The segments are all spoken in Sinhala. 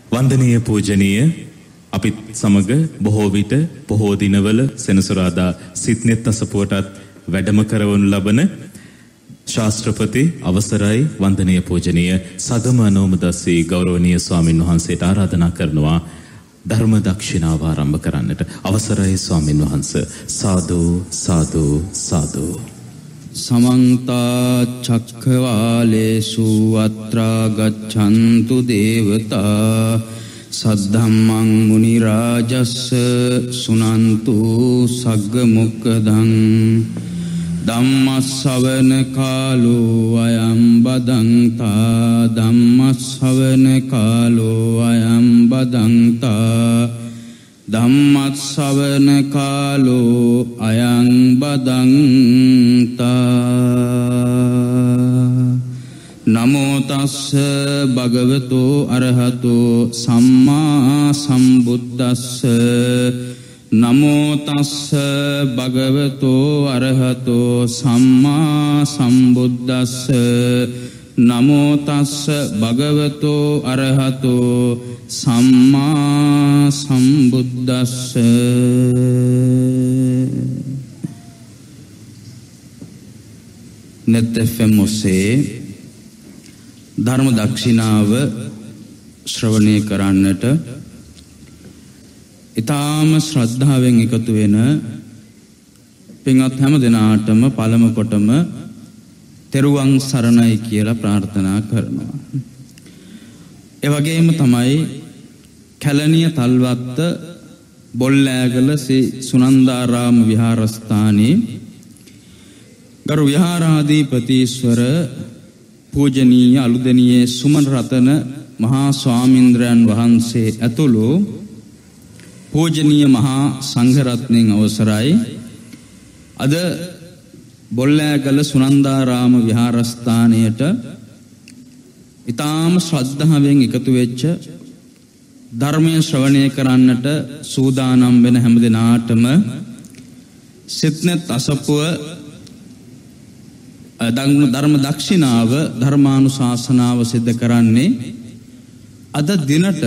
වන්දනීය පූජනීය අපිත් සමග බොහෝ විට බොහෝ දිනවල සෙනසුරාදා සිත්නෙත් අසපුවටත් වැඩම කරවනු ලබන ශාස්ත්‍රපති අවසරයි වන්දනීය පූජනීය සගම නෝමදස්සී ගෞරවනීය ස්වාමින් වහන්සේට ආරාධනා කරනවා ධර්ම දක්ෂිනාව ආරම්භ කරන්නට. අවසරයි ස්වාමින් වහන්සේ. සාදු සාදු සාදු. समन्त चक्रवालेषु अत्रा गच्छन्तु देवता सद्धम्मं मुनिराजस्स सुनन्तु सग्गमुक्खदं ධම්මස්සවන කාලෝ අයං බදන්තා ධම්මස්සවන කාලෝ අයං බදන්තා ධම්මස්සවන කාලෝ අයං බදන්තා නමෝ තස්ස භගවතෝ අරහතෝ සම්මා සම්බුද්දස්ස නමෝ තස්ස භගවතෝ අරහතෝ සම්මා සම්බුද්දස්ස නමෝ තස්ස භගවතෝ අරහතෝ සම්මා සම්බුද්දස්ස. නෙත් FM ඔස්සේ ධර්ම දක්ෂිනාව ශ්‍රවණය කරන්නට ඊටාම ශ්‍රද්ධාවෙන් එකතු වෙන පින්වත් හැම දෙනාටම පළමු කොටම තෙරුවන් සරණයි කියලා ප්‍රාර්ථනා කරනවා. ඒ වගේම තමයි කැලණිය තල්වත්ත බොල්ලෑගල ශ්‍රී සුනන්දාරාම විහාරස්ථානයේ ගරු විහාරාධිපතීස්වර පූජනීය අලුදෙණියේ සුමන රතන මහා ස්වාමීන්ද්‍රයන් වහන්සේ ඇතුළු පූජනීය මහා සංඝරත්නයන් අවසරයි අද බොල්ලෑගල සුනන්දාරාම විහාරස්ථානයට ඊටාම ශ්‍රද්ධාවෙන් එකතු වෙච්ච ධර්මයේ ශ්‍රවණය කරන්නට සූදානම් වෙන හැම දිනාටම සිත්නෙත් අසපුව ධර්ම දක්ෂිනාව ධර්මානුශාසනාව සිද්ධ කරන්නේ අද දිනට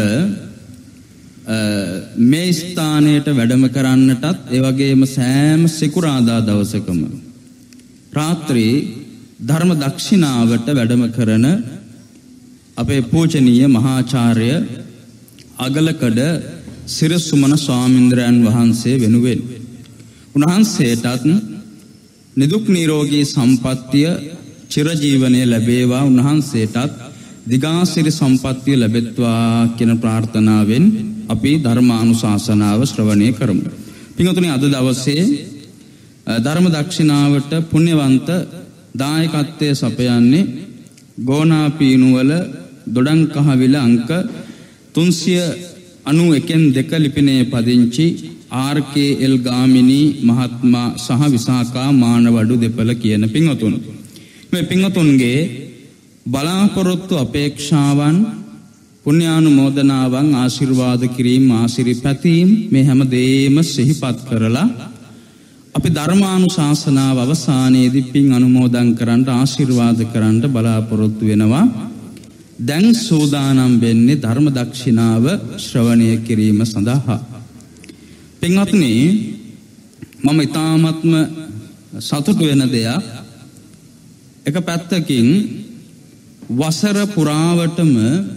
මේ ස්ථානයට වැඩම කරන්නටත් ඒ වගේම සෑම සිකුරාදා දවසකම රාත්‍රී ධර්ම දක්ෂිනාවට වැඩම කරන අපේ පූජනීය මහාචාර්ය අගලකඩ සිරසුමන ස්වාමීන්ද්‍රයන් වහන්සේ වෙනුවෙන් උන්වහන්සේටත් නිදුක් නිරෝගී සම්පන්නිය චිරජීවනයේ ලැබේවා උන්වහන්සේටත් දිගාසිරි සම්පන්නිය ලැබෙත්වා කියන ප්‍රාර්ථනාවෙන් අපි ධර්මානුශාසනාව ශ්‍රවණය කරමු. පින්වතුනි අද දවසේ ධර්ම දක්ෂිනාවට පුණ්‍යවන්ත දායකත්වයේ සපයන්නේ ගෝනාපීනුවල දොඩංකහවිල අංක 391 ලිපිනේ පදිංචි RKL ගාමිණී මහත්මයා සහ විසාකා මානවඩු දෙපළ කියන පින්වතුන්. මේ පින්වතුන්ගේ බලාපොරොත්තු අපේක්ෂාවන් පුණ්‍යානුමෝදනාවන් ආශිර්වාද කිරීම ආශිර්වාදීම් මේ හැම දෙයක්ම සිහිපත් කරලා අපි ධර්මානුශාසනාව අවසානයේදී පින් අනුමෝදන් කරන්න ආශිර්වාද කරන්න බලාපොරොත්තු වෙනවා. දැන් සූදානම් වෙන්නේ ධර්ම දක්ෂිනාව ශ්‍රවණය කිරීම සඳහා. පින්වත්නි මම ඊ타ත්ම සතුටු වෙන දෙයක් එක පැත්තකින් වසර පුරාවටම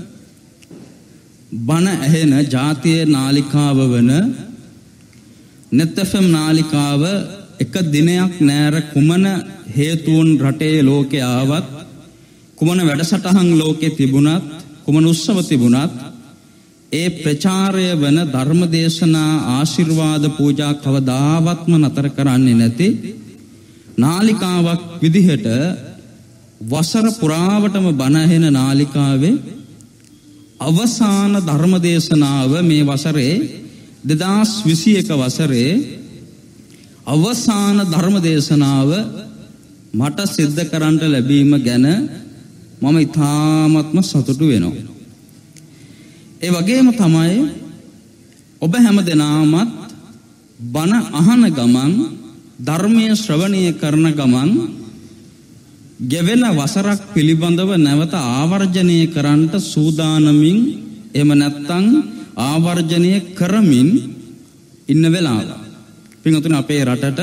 බණ ඇහෙන ජාතිය නාලිකාව වන නෙත් FM නාලිකාව එක දිනයක් නෑර කුමන හේතුන් රටේ ලෝකේ ආවත් කුමන වැඩසටහන් ලෝකේ තිබුණත් කුමන උත්සව තිබුණත් ඒ ප්‍රචාරය වන ධර්මදේශනා ආශිර්වාද පූජා කවදාවත්ම නතර කරන්නේ නැති නාලිකාවක් විදිහට වසර පුරාවටම බණ ඇහෙන නාලිකාවේ අවසාන ධර්මදේශනාව මේ වසරේ 2021 වසරේ අවසාන ධර්මදේශනාව මට සිද්ධ කරන්නට ලැබීම ගැන මම ඉතාමත්ම සතුටු වෙනවා. ඒ වගේම තමයි ඔබ හැම දෙනාමත් බණ අහන ගමන් ධර්මයේ ශ්‍රවණය කරන ගමන් ගෙවෙන වසරක් පිළිබඳව නැවත ආවර්ජනය කරන්නට සූදානමින් එහෙම නැත්නම් ආවර්ජනය කරමින් ඉන්න වෙලාව. පින්වතුනි අපේ රටට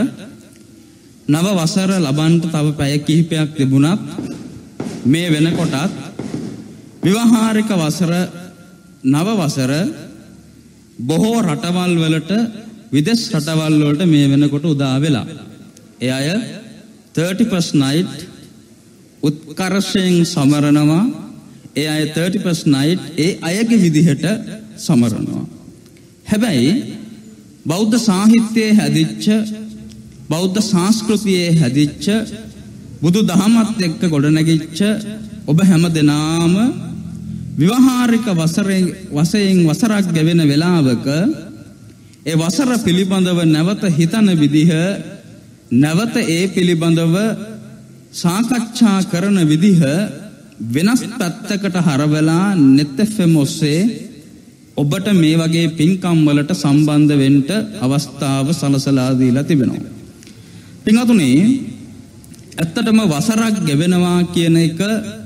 නව වසර ලබන්න තව පැය කිහිපයක් තිබුණත් මේ වෙනකොටත් විවාහාරික වසර නව වසර බොහෝ රටවල් වලට විදේශ රටවල් වලට මේ වෙනකොට උදා වෙලා. ඒ අය 31st night උත්කර්ෂයෙන් සමරනවා. ඒ අය 31st night ඒ අයගේ විදිහට සමරනවා. හැබැයි බෞද්ධ සාහිත්‍යයේ හැදිච්ච බෞද්ධ සංස්කෘතියේ හැදිච්ච බුදු දහමත් එක්ක ගොඩනැගිච්ච ඔබ හැම දෙනාම විවාහාරික වසයෙන් වසරක් ගෙවෙන වෙලාවක ඒ වසර පිළිබඳව නැවත හිතන විදිහ නැවත ඒ පිළිබඳව සාකච්ඡා කරන විදිහ වෙනස් පැත්තකට හරවලා net fm ඔස්සේ ඔබට මේ වගේ පින්කම් වලට සම්බන්ධ වෙන්න අවස්ථාව සලසලා දීලා තිබෙනවා. පින්වතුනි ඇත්තටම වසරක් ගෙවෙනවා කියන එක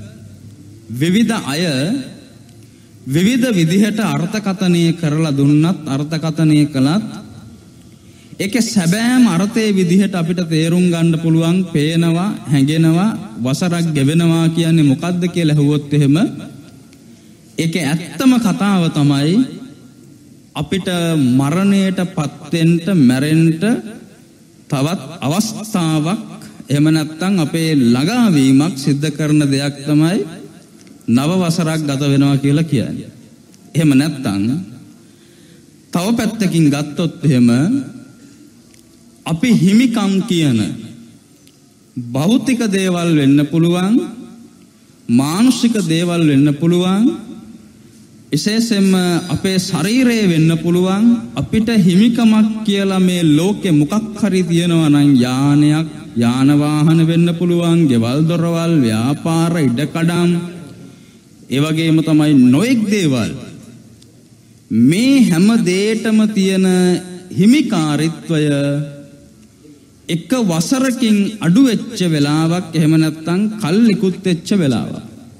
විවිධ අය විවිධ විදිහට අර්ථකථනය කරලා දුන්නත් අර්ථකථනය කළත් ඒකේ සැබෑම අර්ථයේ විදිහට අපිට තේරුම් ගන්න පුළුවන් පේනවා හැඟෙනවා වසරක් ගෙවෙනවා කියන්නේ මොකද්ද කියලා අහුවොත් එහෙම ඒකේ ඇත්තම කතාව තමයි අපිට මරණයටපත් වෙන්න මැරෙන්න තවත් අවස්ථාවක් එහෙම නැත්නම් අපේ ළඟාවීමක් සිද්ධ කරන දෙයක් තමයි නව වසරක් ගත වෙනවා කියලා කියන්නේ. එහෙම නැත්නම් තව පැත්තකින් ගත්තොත් එහෙම අපි හිමිකම් කියන භෞතික දේවල් වෙන්න පුළුවන් මානසික දේවල් වෙන්න පුළුවන් විශේෂයෙන්ම අපේ ශරීරය වෙන්න පුළුවන් අපිට හිමිකමක් කියලා මේ ලෝකේ මොකක් හරි තියෙනවා නම් යානයක් යාන වාහන වෙන්න පුළුවන් ගෙවල් දොරවල් ව්‍යාපාර ඉඩකඩම් ඒ වගේම තමයි නොඑක් දේවල් මේ හැම දෙයකම තියෙන හිමිකාරීත්වය එක වසරකින් අඩු වෙච්ච වෙලාවක් එහෙම නැත්නම් කල්ලිකුත් වෙච්ච වෙලාවක්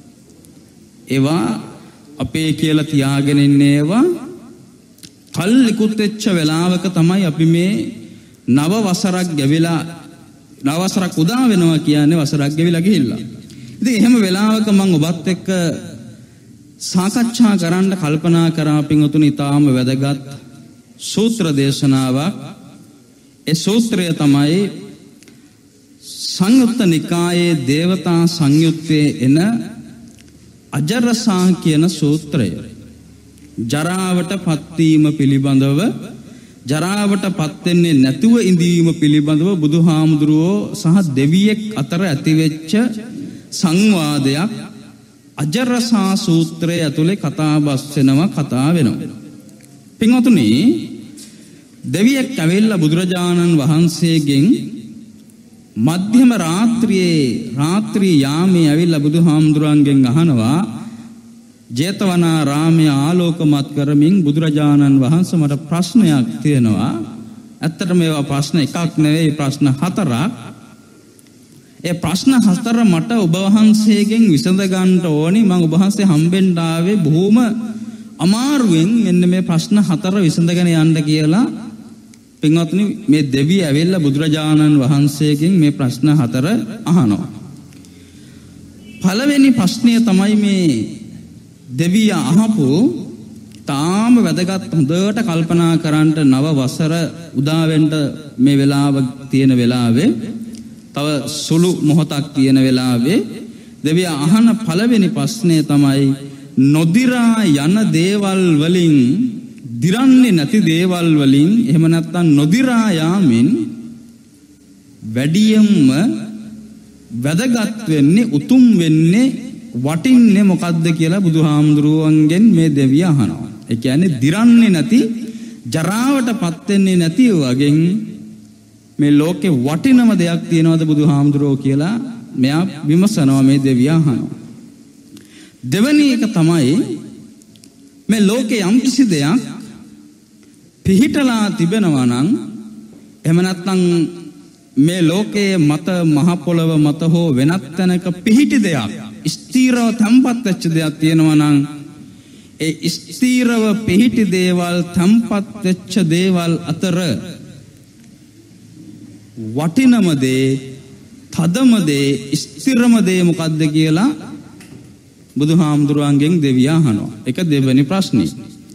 ඒවා අපේ කියලා තියාගෙන ඉන්නේ ඒවා කල්ලිකුත් වෙච්ච වෙලාවක තමයි අපි මේ නව වසරක් ගෙවිලා නව වසරක් උදා වෙනවා කියන්නේ වසරක් ගෙවිලා ගිහිල්ලා. ඉතින් එහෙම වෙලාවක මම ඔබත් එක්ක සාකච්ඡා කරන්න කල්පනා කරා පින්වතුනි ඊටාම වැදගත් සූත්‍ර දේශනාවක්. ඒ සූත්‍රය තමයි සංයුත්ත නිකායේ දේවතා සංයුත්තේ එන අජරසා කියන සූත්‍රය. ජරාවට පත්වීම පිළිබඳව ජරාවට පත් වෙන්නේ නැතුව ඉඳීම පිළිබඳව බුදුහාමුදුරුවෝ සහ දෙවියෙක් අතර ඇතිවෙච්ච සංවාදයක් අජරසා සූත්‍රයේ ඇතුලේ කතාබස් කතා වෙනවා. පින්වතුනි දෙවියෙක් ඇවිල්ලා බුදුරජාණන් වහන්සේගෙන් මධ්‍යම රාත්‍රී යාමේ ඇවිල්ලා බුදුහාමුදුරන්ගෙන් අහනවා ජේතවනාරාමයේ ආලෝකමත් කරමින් බුදුරජාණන් වහන්සේ මට ප්‍රශ්නයක් තියෙනවා. ඇත්තටම මේවා ප්‍රශ්න එකක් නෙවෙයි ප්‍රශ්න හතරක්. ඒ ප්‍රශ්න හතර මට ඔබ වහන්සේගෙන් විසඳ ගන්න ඕනි. මම ඔබ වහන්සේ හම්බෙන්න ආවේ බොහොම අමාරුවෙන් මෙන්න මේ ප්‍රශ්න හතර විසඳගෙන යන්න කියලා. පින්වත්නි මේ දෙවිය ඇවිල්ලා බුදුරජාණන් වහන්සේගෙන් මේ ප්‍රශ්න හතර අහනවා. පළවෙනි ප්‍රශ්නය තමයි මේ දෙවියා අහපු තාම වැදගත් හොඳට කල්පනා කරන්න නව වසර උදා වෙන්න මේ වෙලාව තියෙන වෙලාවේ තව සුළු මොහොතක් තියෙන වෙලාවේ දෙවියා අහන පළවෙනි ප්‍රශ්නය තමයි නොදිරා යන දේවල් වලින් දිරන්නේ නැති දේවල් වලින් එහෙම නැත්නම් නොදිරා යාමින් වැඩියෙන්ම වැදගත් වෙන්නේ උතුම් වෙන්නේ වටින්නේ මොකද්ද කියලා බුදුහාමුදුරුවන්ගෙන් මේ දෙවිය අහනවා. ඒ කියන්නේ දිරන්නේ නැති ජරාවටපත් වෙන්නේ නැති වගේ මේ ලෝකේ වටිනම දෙයක් තියෙනවද බුදුහාමුදුරුවෝ කියලා මෙයා විමසනවා මේ දෙවිය අහනවා. දෙවෙනි එක තමයි මේ ලෝකේ යම් කිසි දෙයක් පිහිටලා තිබෙනවා නම් එහෙම නැත්නම් මේ ලෝකයේ මත මහ පොළව මත හෝ වෙනත් තැනක පිහිටි දෙයක් ස්ථීරව තැම්පත් වෙච්ච දෙයක් තියෙනවා නම් ඒ ස්ථීරව පිහිටි දේවල් තම්පත් වෙච්ච දේවල් අතර වටිනම දේ තදම දේ ස්ථිරම දේ මොකද්ද කියලා බුදුහාමුදුරුවන්ගෙන් දෙවියා අහනවා. ඒක දෙවෙනි ප්‍රශ්නේ.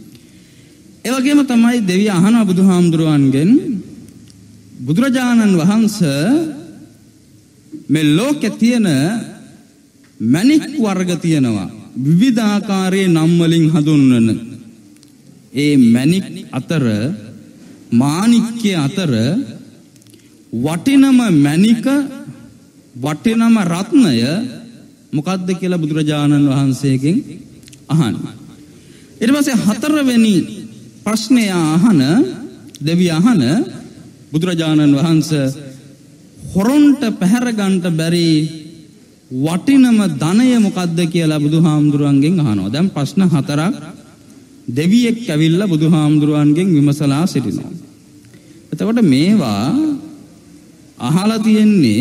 ඒ වගේම තමයි දෙවියා අහනවා බුදුහාමුදුරුවන්ගෙන් බුදුරජාණන් වහන්සේ මේ ලෝකේ තියෙන මණික් වර්ග තියෙනවා. විවිධාකාරයේ නම් වලින් හඳුන්වන ඒ මණික් අතර මාණික්‍ය අතර වටිනම මණික වටිනම රත්නය මොකද්ද කියලා බුදුරජාණන් වහන්සේගෙන් අහනවා. ඊට පස්සේ හතරවෙනි ප්‍රශ්නය අහන දෙවියා අහන බුදුරජාණන් වහන්සේ හොරොන්ට පැහැර ගන්නට බැරි වටිනම ධනය මොකද්ද කියලා බුදුහාමුදුරුවන්ගෙන් අහනවා. දැන් ප්‍රශ්න හතරක් දෙවියෙක් ඇවිල්ලා බුදුහාමුදුරුවන්ගෙන් විමසලා සිටිනවා. එතකොට මේවා අහලා තියෙන්නේ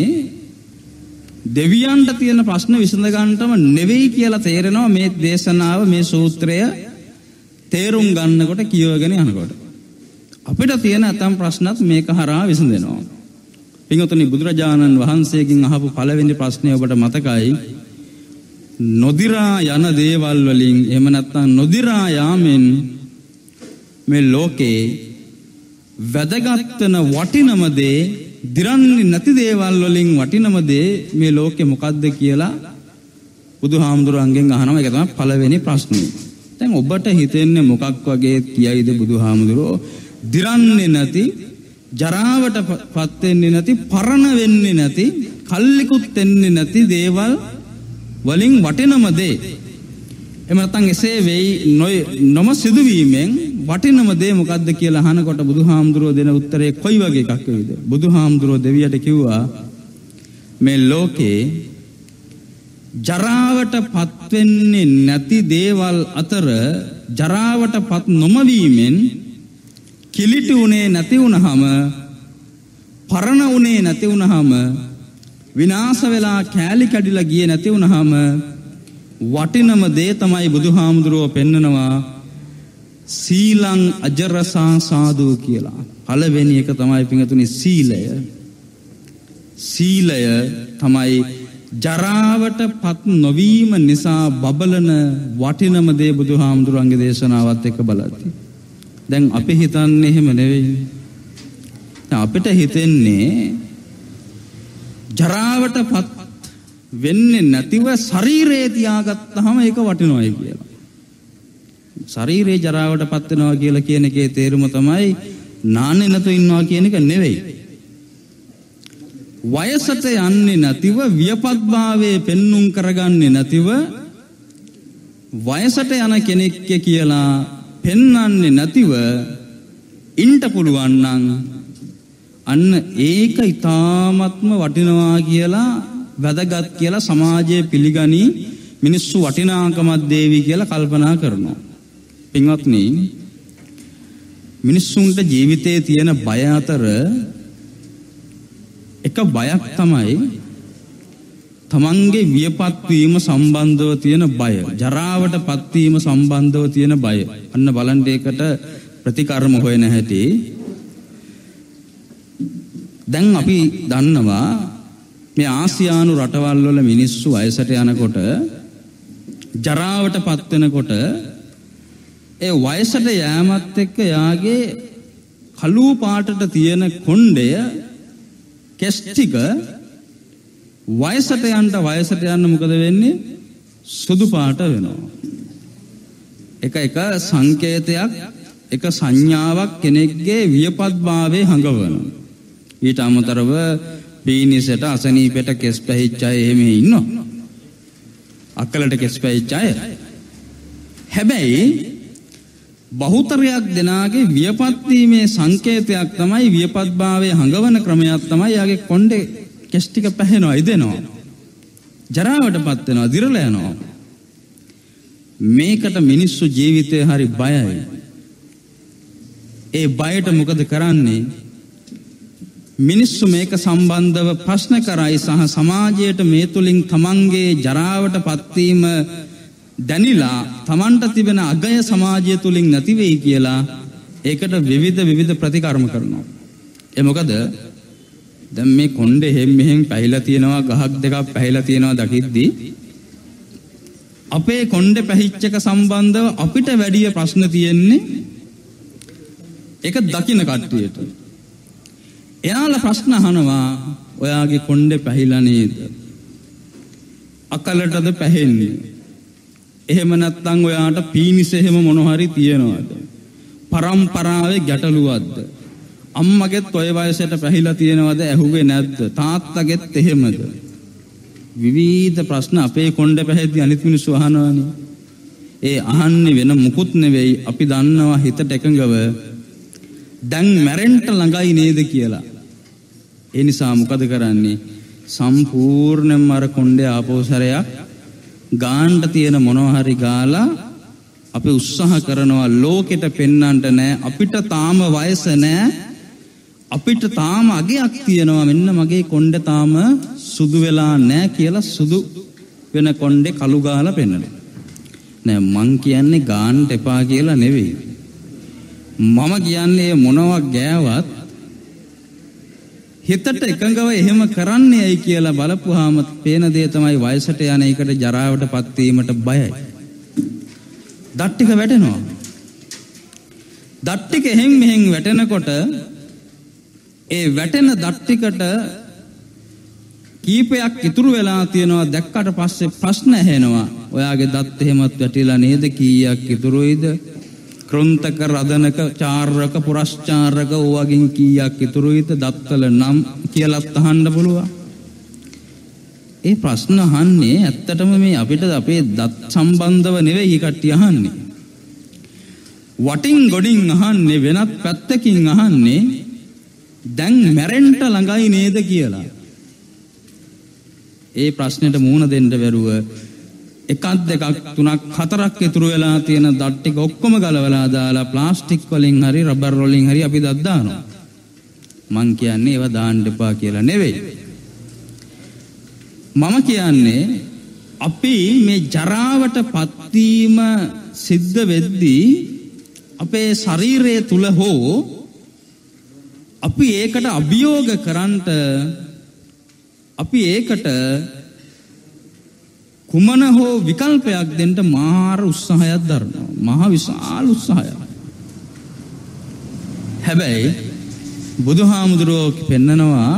දෙවියන්ට තියෙන ප්‍රශ්න විසඳ ගන්නටම නෙවෙයි කියලා තේරෙනවා මේ දේශනාව මේ සූත්‍රය තේරුම් ගන්නකොට කියවගෙන යනකොට. අපිට තියෙන අතම් ප්‍රශ්නත් මේක හරහා විසඳෙනවා. පින්වතුනි බුදුරජාණන් වහන්සේගෙන් අහපු පළවෙනි ප්‍රශ්නය ඔබට මතකයි. නොදිරා යන දේවල් වලින් එහෙම නැත්නම් නොදිරා යාමෙන් මේ ලෝකේ වැදගත් වෙන වටිනම දේ දිරන්නේ නැති දේවල් වලින් වටිනම දේ මේ ලෝකේ මොකද්ද කියලා බුදුහාමුදුරන්ගෙන් අහනවා. ඒක තමයි පළවෙනි ප්‍රශ්නේ. දැන් ඔබට හිතෙන්නේ මොකක් වගේ කියයිද බුදුහාමුදුරෝ? දිරන්නේ නැති, ජරාවට පත් වෙන්නේ නැති, පරණ වෙන්නේ නැති, කල්ලිකුත් වෙන්නේ නැති දේවල් වලින් වටිනම දේ. එහෙම නැත්නම් එසේ වෙයි නොම සිදුවීමෙන් වටිනම දේ මොකද්ද කියලා අහනකොට බුදුහාමුදුරෝ දෙන උත්තරේ කොයි වගේ එකක් වේද? බුදුහාමුදුරෝ දෙවියට කිව්වා මේ ලෝකේ ජරාවට පත් වෙන්නේ නැති දේවල් අතර ජරාවට පත් නොමවීමෙන් කිලිටි උනේ නැති වුනහම පරණ උනේ නැති වුනහම විනාශ වෙලා කෑලි කැඩිලා ගියේ නැති වුනහම වටිනම දේ තමයි බුදුහාමුදුරුවෝ පෙන්නනවා සීලං අජරසා සාදු කියලා. පළවෙනි එක තමයි පින්තුනි සීලය. සීලය තමයි ජරාවට පත් නොවීම නිසා බබලන වටිනම දේ බුදුහාමුදුරන්ගේ දේශනාවත් එක්ක බලද්දී. දැන් අපි හිතන්නේ එහෙම නෙවෙයි. අපිට හිතෙන්නේ ජරාවට පත් වෙන්නේ නැතිව ශරීරේ තියාගත්තාම ඒක වටිනවයි කියලා. ශරීරේ ජරාවට පත් වෙනවා කියලා කියන එකේ තේරුම තමයි නාන්නේ නැතුව ඉන්නවා කියන එක නෙවෙයි. වයසට යන්නේ නැතිව වියපත්භාවයේ පෙන්눔 කරගන්නේ නැතිව වයසට යන කෙනෙක් කියලා පෙන්වන්නේ නැතිව ඉන්න පුළුවන් නම් අන්න ඒක ඊ타ත්ම වටිනවා කියලා වැදගත් කියලා සමාජයේ පිළිගනි මිනිස්සු වටිනාකමක් දේවි කියලා කල්පනා කරනවා. පින්වත්නි මිනිස්සුන්ට ජීවිතයේ තියෙන බය අතර එක බයක් තමයි තමන්ගේ වියපත් වීම සම්බන්ධව තියෙන බය. ජරාවට පත් වීම සම්බන්ධව තියෙන බය. අන්න බලන්න ඒකට ප්‍රතිකර්ම හොයන හැටි. දැන් අපි දන්නවා මේ ආසියානු රටවල් වල මිනිස්සු වයසට යනකොට ජරාවට පත් වෙනකොට ඒ වයසට යෑමත් එක්ක යාගේ කළු පාටට තියෙන කොණ්ඩය කෙස් ටික වයසට යන්න මොකද වෙන්නේ? සුදු පාට වෙනවා. එක සංකේතයක්, එක සංඥාවක් කෙනෙක්ගේ වියපත්භාවයේ හඟවනවා. ඊට අමතරව පීනිසට අසනීපෙට කෙස් පැහිච්ච අය එහෙම ඉන්නවා. අක්කලට කෙස් පැහිච්ච අය. හැබැයි බහුතරයක් දෙනාගේ වියපත් වීමේ සංකේතයක් තමයි වියපත්භාවයේ හඟවන ක්‍රමයක් තමයි යාගේ කොණ්ඩේ කෙස් ටික පැහෙනවා, ඉදෙනවා. ජරාවටපත් වෙනවා, දිරලා යනවා. මේකට මිනිස්සු ජීවිතේ හරි බයයි. ඒ බයට මොකද කරන්නේ? මිනිස්සු මේක සම්බන්ධව ප්‍රශ්න කරයි සහ සමාජයට මේ තුලින් තමන්ගේ ජරාවටපත් වීම දැනිලා Tamanට තිබෙන අගය සමාජය තුලින් නැති වෙයි කියලා ඒකට විවිධ ප්‍රතිකර්ම කරනවා. ඒ මොකද දැන් මේ කොණ්ඩේ හැම මෙහෙන් පැහිලා තියෙනවා, ගහක් දෙකක් පැහිලා තියෙනවා දකිද්දී අපේ කොණ්ඩේ පැහිච්ච එක සම්බන්ධව අපිට වැඩි ප්‍රශ්න තියෙන්නේ ඒක දකින්න කට්ටියට. එයාලා ප්‍රශ්න අහනවා ඔයාගේ කොණ්ඩේ පැහිලා නේද? අකලටද පැහෙන්නේ? එහෙම නැත්නම් ඔයාට පීනිස එහෙම මොන හරි තියනවද? පරම්පරාවේ ගැටලුවක්ද? අම්මගෙත් ඔය වයසට පැහිලා තියෙනවද? ඇහුවේ නැද්ද? තාත්තගෙත් එහෙමද? විවිධ ප්‍රශ්න අපේ කොණ්ඩේ පැහැද්දී අනිත් මිනිස්සු අහනවානේ. ඒ අහන්නේ වෙන මුකුත් නෙවෙයි, අපි දන්නවා හිතට එකඟව දැන් මැරෙන්න ළඟයි නේද කියලා. ඒ නිසා මොකද කරන්නේ? සම්පූර්ණයෙන්ම අර කොණ්ඩේ ආපෝසරයක් ගාන්න තියෙන මොනවා හරි ගාලා අපි උත්සාහ කරනවා ලෝකෙට පෙන්වන්නට නෑ, අපිට තාම වයස නෑ, අපිට තාම අගයක් තියෙනවා, මෙන්න මගේ කොණ්ඩේ තාම සුදු වෙලා නෑ කියලා සුදු වෙන කොණ්ඩේ කළු ගාලා පෙන්වනවා. නෑ මං කියන්නේ ගාන්න එපා කියලා නෙවෙයි. මම කියන්නේ මොනවා ගෑවත් හිතට එකඟව එහෙම කරන්නේ ඇයි කියලා බලපුවාම පේන දේ තමයි වයසට යන එකට ජරාවටපත් වීමට බයයි. දත් ටික වැටෙනවා. දත් ටික එහෙන් මෙහෙන් වැටෙනකොට ඒ වැටෙන දත් ටිකට කීපයක් ඉතුරු වෙලා තියෙනවා. දැක්කට පස්සේ ප්‍රශ්න ඇහෙනවා. ඔයාගේ දත් එහෙමත් වැටිලා නේද? කීයක් ඉතුරුයිද? ක්‍රොන්තක රදනක චාරක පුරස්චාරක ඕවගින් කීයක් ඉතුරුයිද? දත්වල නම් කියලා අහන්න පුළුවන්. ඒ ප්‍රශ්න අහන්නේ ඇත්තටම මේ අපිට අපේ දත් සම්බන්ධව නෙවෙයි කට්ටිය අහන්නේ. වටින් ගොඩින් අහන්නේ, වෙනත් පැත්තකින් අහන්නේ දැන් මැරෙන්න ළඟයි නේද කියලා. ඒ ප්‍රශ්නෙට මූණ දෙන්න බැරුව එකක් දෙකක් තුනක් හතරක් ඉතුරු වෙලා තියෙන දත් ටික ඔක්කොම ගලවලා දාලා ප්ලාස්ටික් වලින් හරි රබර් වලින් හරි අපි දත් දානවා. මං කියන්නේ ඒවා දාන්න එපා කියලා නෙවෙයි. මම කියන්නේ අපි මේ ජරාවටපත් වීම සිද්ධ වෙද්දී අපේ ශරීරය තුල හෝ අපි ඒකට අභියෝග කරන්නට අපි ඒකට කුමන හෝ විකල්පයක් දෙන්න මාර උත්සාහයක් දරනවා. මහ විශාල උත්සාහයක්. හැබැයි බුදුහාමුදුරුවෝ පෙන්නනවා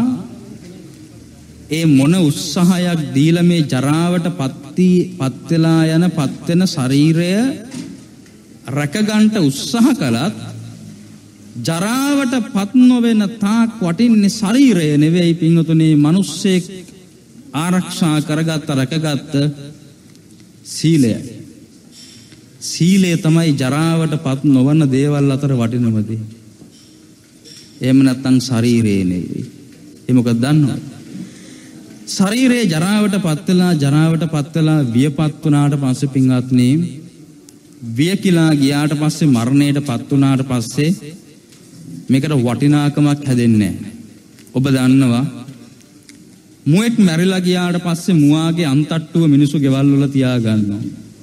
ඒ මොන උත්සාහයක් දීලා මේ ජරාවට පත් වෙලා යන පත් වෙන ශරීරය රැකගන්න උත්සාහ කළත් ජරාවට පත් නොවන තාක් වටින්නේ ශරීරය නෙවෙයි පින්වතුනි, මිනිස්සෙක් ආරක්ෂා කරගත්ත රැකගත්ත සීලය. සීලය තමයි ජරාවට පත් නොවන දේවල් අතර වටිනම දේ. එහෙම නැත්නම් ශරීරය නෙවෙයි. ඒ මොකද දන්නවද? ශරීරයේ ජරාවට පත් වෙලා වියපත් වුණාට පස්සේ පින්වත්නි, වියකිලා ගියාට පස්සේ මරණයට පත් වුණාට පස්සේ මේකට වටිනාකමක් හැදෙන්නේ නැහැ. ඔබ දන්නවා මුවෙක් මැරිලා ගියාට පස්සේ මුවාගේ අන්තට්ටුව මිනිස්සු ගෙවල් වල තියා ගන්නවා.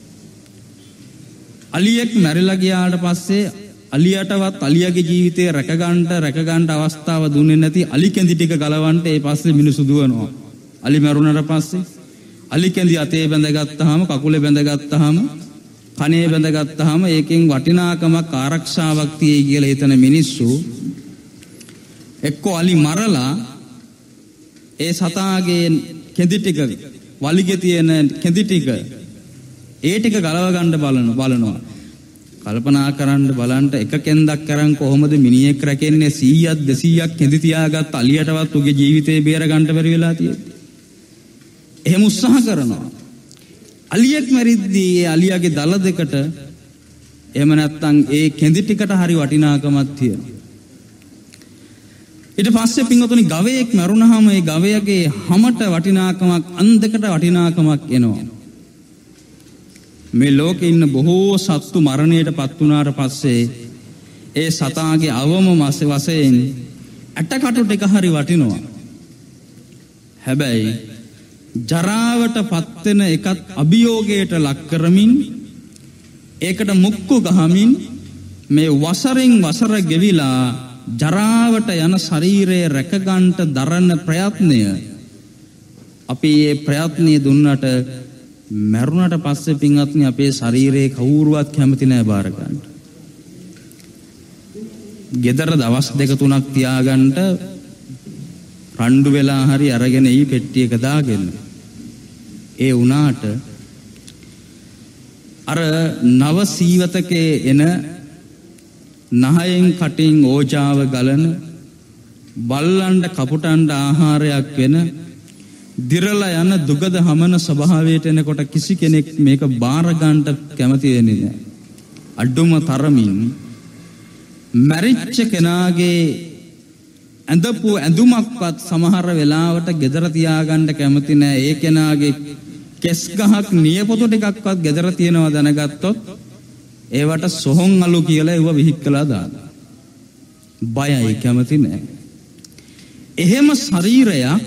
අලියෙක් මැරිලා ගියාට පස්සේ අලියටවත් අලියාගේ ජීවිතේ රැකගන්න අවස්ථාව දුන්නේ නැති අලි කැඳි ටික ගලවන්න ඒ පස්සේ මිනිස්සු දුවනවා. අලි මරුණාට පස්සේ අලි කැඳි අතේ බැඳගත්තාම, කකුලේ බැඳගත්තාම, කනේ බැඳගත්තාම ඒකෙන් වටිනාකමක් ආරක්ෂාවක් තියෙයි කියලා හිතන මිනිස්සු එක්කෝ අලි මරලා ඒ සතාගේ කෙඳි ටික, වලිගේ තියෙන කෙඳි ටික, ඒ ටික ගලව ගන්න බලනවා. කල්පනා කරන්න බලන්න, එක කෙන්දක් කරන් කොහොමද මිනිහෙක් රැකෙන්නේ 100ක් 200ක් කෙඳි තියාගත් අලියටවත් උගේ ජීවිතේ බේර ගන්න බැරි වෙලා තියෙන්නේ. එහෙම උත්සාහ කරනවා. අලියෙක් මැරිද්දී ඒ අලියාගේ දල දෙකට එහෙම නැත්නම් ඒ කෙඳි ටිකට හරි වටිනාකමක් තියෙනවා. ඊට පස්සේ පින්වතුනි ගවයෙක් මරුණාම ඒ ගවයාගේ හැමට වටිනාකමක්, අන් දෙකට වටිනාකමක් එනවා. මේ ලෝකේ ඉන්න බොහෝ සත්තු මරණයට පත් වුණාට පස්සේ ඒ සතාගේ අවම වශයෙන් ඇටකටු ටික හරි වටිනවා. හැබැයි ජරාවට පත් වෙන එකත් අභියෝගයට ලක් කරමින් ඒකට මුක්කු ගහමින් මේ වසරෙන් වසර ගෙවිලා ජරාවට යන ශරීරයේ රැකගන්නට දරන ප්‍රයත්නය අපි මේ ප්‍රයත්නය දුන්නට මරුණට පස්සේ පින්වත්නි අපේ ශරීරයේ කවුරුවත් කැමති නැහැ බාර ගන්න. ගෙදර දවස් දෙක තුනක් තියාගන්න රණ්ඩු වෙලා හරි අරගෙන ඊ පෙට්ටියක දාගෙන ඒ උනාට අර නව සීවතකේ එන නහයෙන් කටින් ඕජාව ගලන බල්ලන්ට කපුටන්ට ආහාරයක් වෙන දිරලා යන දුගද හමන ස්වභාවයට එනකොට කිසි කෙනෙක් මේක බාර ගන්නට කැමති වෙන්නේ නැහැ. අඩුම තරමින් මැරිච්ච කෙනාගේ ඇඳපු ඇඳුමක්වත් සමහර වෙලාවට ගෙදර තියාගන්න කැමති නැහැ. ඒ කෙනාගේ කෙස් ගහක් නියපොතු ටිකක්වත් ගෙදර තියනවා දැනගත්තොත් ඒවට සොහොන් අලු කියලා ඒව විහික්කලා දානවා. බයයි, කැමති නැහැ. එහෙම ශරීරයක්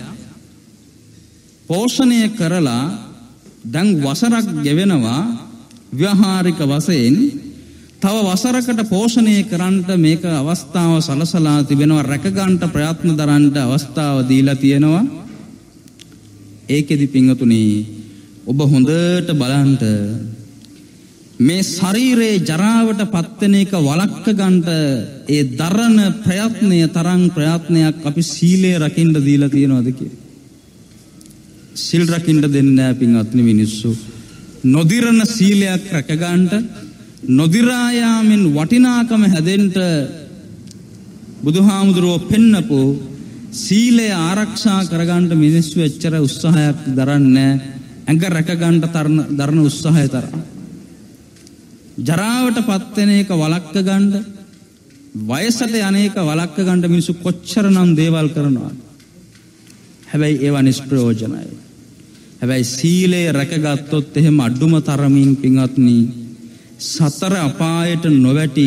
පෝෂණය කරලා දැන් වසරක් ගෙවෙනවා ව්‍යවහාරික වශයෙන්. තව වසරකට පෝෂණය කරන්නට මේක අවස්ථාව සලසලා තිබෙනවා. රැක ගන්නට ප්‍රයත්න දරන්නට අවස්ථාව දීලා තියෙනවා. ඒකෙදි පින්වතුනි ඔබ හොඳට බලන්න මේ ශරීරයේ ජරාවට පත් වෙන එක වළක්ව ගන්නට ඒ දරන ප්‍රයත්නය තරම් ප්‍රයත්නයක් අපි සීලය රකින්න දීලා තියෙනවද කියලා. සිල් රකින්න දෙන්නේ නැහැ පින්වත්නි මිනිස්සු. නොදිරන සීලයක් රැක ගන්නට නොදිරා යාමෙන් වටිනාකම හැදෙන්න බුදුහාමුදුරුවෝ පෙන්නපු සීලය ආරක්ෂා කරගන්න මිනිස්සු එච්චර උත්සාහයක් දරන්නේ ඇඟ රැක ගන්න දරන උත්සාහය තරම්. ජරාවට පත් වෙන එක වළක්ව ගන්න, වයසට යන්නේක වළක්ව ගන්න මිනිස්සු කොච්චරනම් දේවල් කරනවද? හැබැයි ඒවා නිෂ්ප්‍රයෝජනයි. හැබැයි සීලය රැකගත්තොත් එහෙම අඩුම තරමින් පින්වත්නි සතර අපායට නොවැටි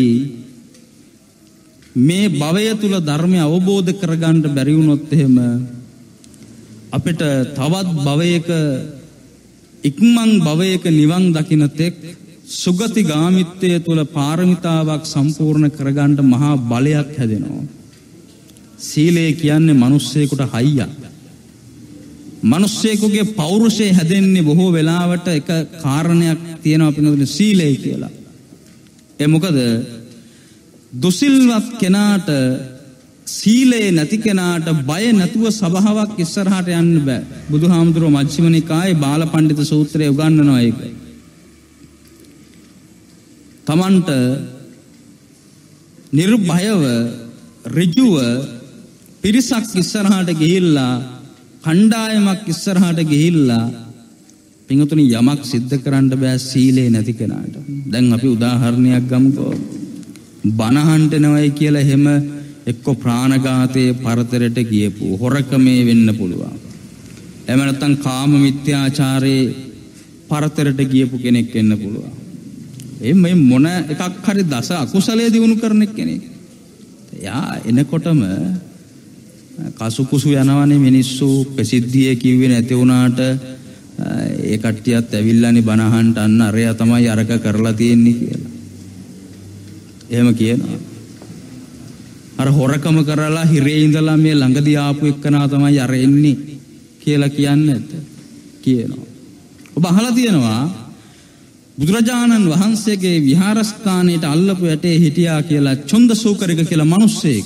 මේ භවය තුල ධර්මය අවබෝධ කරගන්න බැරි වුණොත් එහෙම අපිට තවත් භවයක ඉක්මන් භවයක නිවන් දකින්න තෙක් සුගති ගාමිත්වයේ තුල පාරමිතාවක් සම්පූර්ණ කරගන්න මහා බලයක් හැදෙනවා. සීලය කියන්නේ මිනිස්සෙකුට හයියක්. මිනිස්සෙකුගේ පෞරුෂය හැදෙන්නේ බොහෝ වෙලාවට එක කාරණයක් තියෙනවා පිළිබඳ සීලය කියලා. ඒ මොකද දුසිල්වත් කෙනාට සීලේ නැති කෙනාට බය නැතුව සබාවක් ඉස්සරහට යන්න බෑ. බුදුහාමුදුරුවෝ මජ්ක්‍ධිම නිකායේ බාලපඬිත සූත්‍රයේ උගන්වනවා ඒක. තමන්ට නිර්භයව ඍජුව පිරිසක් ඉස්සරහට ගිහිල්ලා කණ්ඩායමක් ඉස්සරහට ගිහිල්ලා පින්වතුනි යමක් සිද්ධ කරන්න බෑ සීලේ නැති කෙනාට. දැන් අපි උදාහරණයක් ගමුකෝ. බනහන්ට නවයි කියලා එහෙම එක්ක ප්‍රාණඝාතයේ පරතරයට ගියපු හොරකමේ වෙන්න පුළුවන්. එහෙම නැත්නම් කාම මිත්‍යාචාරයේ පරතරයට ගියපු කෙනෙක් වෙන්න පුළුවන්. මේ මොන එකක් හරි දස අකුසලයේ දිනු කරන කෙනෙක්. එයා එනකොටම කසුකුසු යනවනේ මිනිස්සු ප්‍රසිද්ධියේ කිව්වේ නැති වුණාට ඒ කට්ටියත් ඇවිල්ලානේ බනහන්ට අන්න අරයා තමයි අරක කරලා තියෙන්නේ කියලා. එහෙම කියනවා. අර හොරකම කරලා හිරේ ඉඳලා මේ ළඟදී ආපු එක්කනා තමයි අර එන්නේ කියලා කියන්නේ නැද්ද? කියනවා. ඔබ අහලා තියෙනවා බුදුරජාණන් වහන්සේගේ විහාරස්ථානයේ අල්ලපු යටේ හිටියා කියලා චොන්දසූකරික කියලා මිනිස්සෙක්.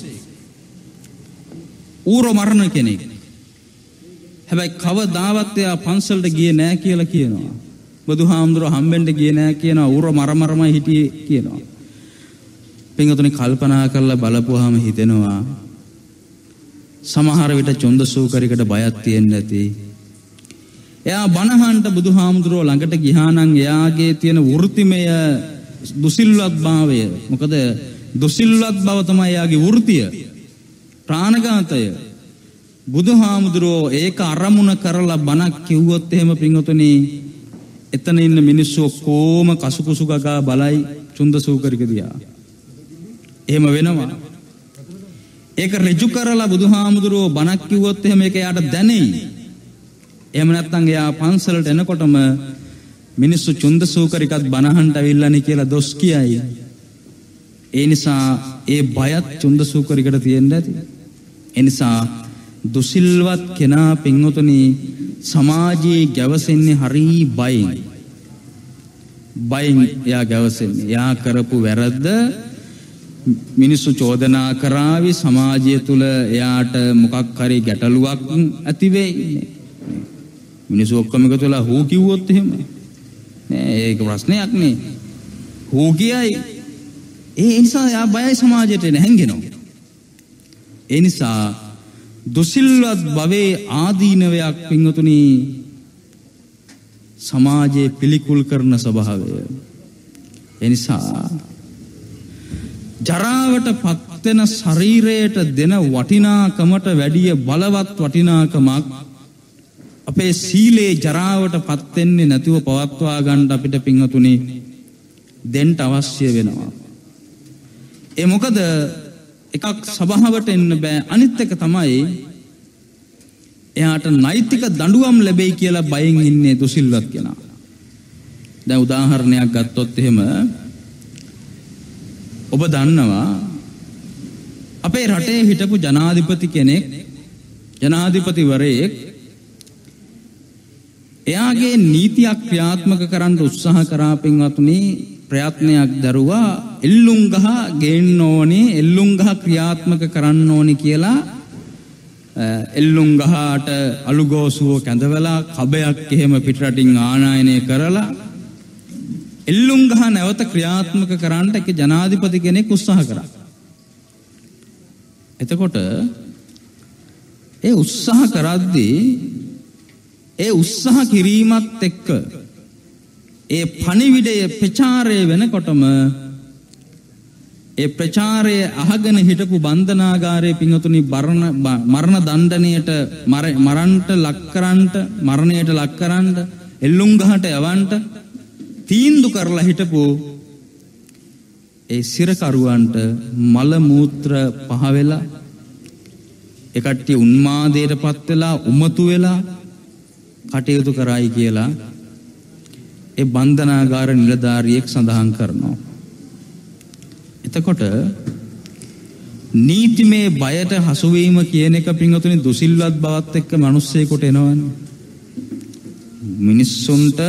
ඌරෝ මරණ කෙනෙක්. හැබැයි කවදාවත් එයා පන්සලට ගියේ නැහැ කියලා කියනවා. බුදුහාමුදුරුවෝ හම්බෙන්න ගියේ නැහැ කියනවා. ඌරෝ මරමයි හිටියේ කියනවා. පින්වතුනි කල්පනා කරලා බලපුවාම හිතෙනවා සමහර විට චොන්දසූකරිකට බයක් තියෙන්නේ නැති. එයා බණහන්ට බුදුහාමුදුරුවෝ ළඟට ගියා නම් එයාගේ තියෙන වෘත්තිමය දුසිල්වත් භාවය, මොකද දුසිල්වත් බව තමයි එයාගේ වෘත්තිය, ප්‍රාණඝාතය. බුදුහාමුදුරුවෝ ඒක අරමුණ කරලා බණක් කිව්වොත් එහෙම පින්වතුනි එතන ඉන්න මිනිස්සු කොහොම කසුකුසු ගගා බලයි චොන්දසූකරික දිහා. එහෙම වෙනවා. ඒක ඍජු කරලා බුදුහාමුදුරුවෝ බණක් කිව්වොත් එහෙම ඒක යාට දැනෙයි. එහෙම නැත්නම් එයා පන්සලට එනකොටම මිනිස්සු චුන්දසූකරිකත් බනහන්ට අවිල්ලානේ කියලා දොස් කියයි. ඒ නිසා ඒ බයත් චුන්දසූකරිකට තියෙන්න ඇති. ඒ නිසා දුසිල්වත් කෙනා පින්වතුනි සමාජයේ ගැවසෙන්නේ හරි බයෙන්. බයෙන් එයා ගැවසෙන්නේ. එයා කරපු වැරද්ද මිනිස්සු චෝදනා කරાવી සමාජය තුල එයාට මොකක් හරි ගැටලුවක් ඇති වෙයි. මිනිස්සු ඔක්කොම එකතු වෙලා හූ කිව්වොත් එහෙම නෑ ඒක ප්‍රශ්නයක් නේ. හූ කියයි. ඒ නිසා එයා බයයි සමාජයට නැංගෙනවා. ඒ නිසා දුසිල්වත් භවයේ ආදීනවයක් පින්වතුනි සමාජයේ පිළිකුල් කරන ස්වභාවය. ඒ නිසා ජරාවට පත්වෙන ශරීරයට දෙන වටිනාකමට වැඩිය බලවත් වටිනාකමක් අපේ සීලේ ජරාවට පත් වෙන්නේ නැතුව පවත්වා ගන්න අපිට පින්වතුනි දෙන්න අවශ්‍ය වෙනවා. ඒ මොකද එකක් සබාවට එන්න බෑ. අනිත් එක තමයි එයාට නෛතික දඬුවම් ලැබෙයි කියලා බයෙන් ඉන්නේ දුසිල්වත් කෙනා. දැන් උදාහරණයක් ගත්තොත් එහෙම ඔබ දන්නවා අපේ රටේ හිටපු ජනාධිපති කෙනෙක් ජනාධිපතිවරයෙක් එයාගේ නීතියක් ක්‍රියාත්මක කරන්න උත්සාහ කරා පින්වත්නි ප්‍රයත්නයක් දරුවා එල්ලුම් ගහ ගේන්න ඕනේ එල්ලුම් ගහ ක්‍රියාත්මක කරන්න ඕනේ කියලා එල්ලුම් ගහට අලුගෝසුව කැඳවලා කබයක් එහෙම පිටරටින් ආනයනය කරලා එල්ලුම් ගහ නැවත ක්‍රියාත්මක කරන්න එක ජනාධිපති කෙනෙක් උත්සාහ කරා. එතකොට ඒ උත්සාහ කරද්දී ඒ උත්සාහ කිරීමත් එක්ක ඒ පණිවිඩය ප්‍රචාරය වෙනකොටම ඒ ප්‍රචාරය අහගෙන හිටපු බන්ධනාගාරයේ පින්වතුනි මරණ දණ්ඩනයට මරණයට ලක් කරන්න එල්ලුම් ගහට යවන්න තීන්දුව කරලා හිටපු ඒ සිරකරුවන්ට මල මූත්‍ර පහ වෙලා ඒ කට්ටිය උන්මාදයටපත් වෙලා උමතු වෙලා කටයුතු කරයි කියලා ඒ බන්ධනාගාර නිලධාරියෙක් සඳහන් කරනවා. එතකොට නීතිමය බයට හසුවීම කියන එක පින්වතුනි දුසිල්වත් බවත් එක්ක මිනිස්සෙකුට එනවනේ. මිනිස්සුන්ට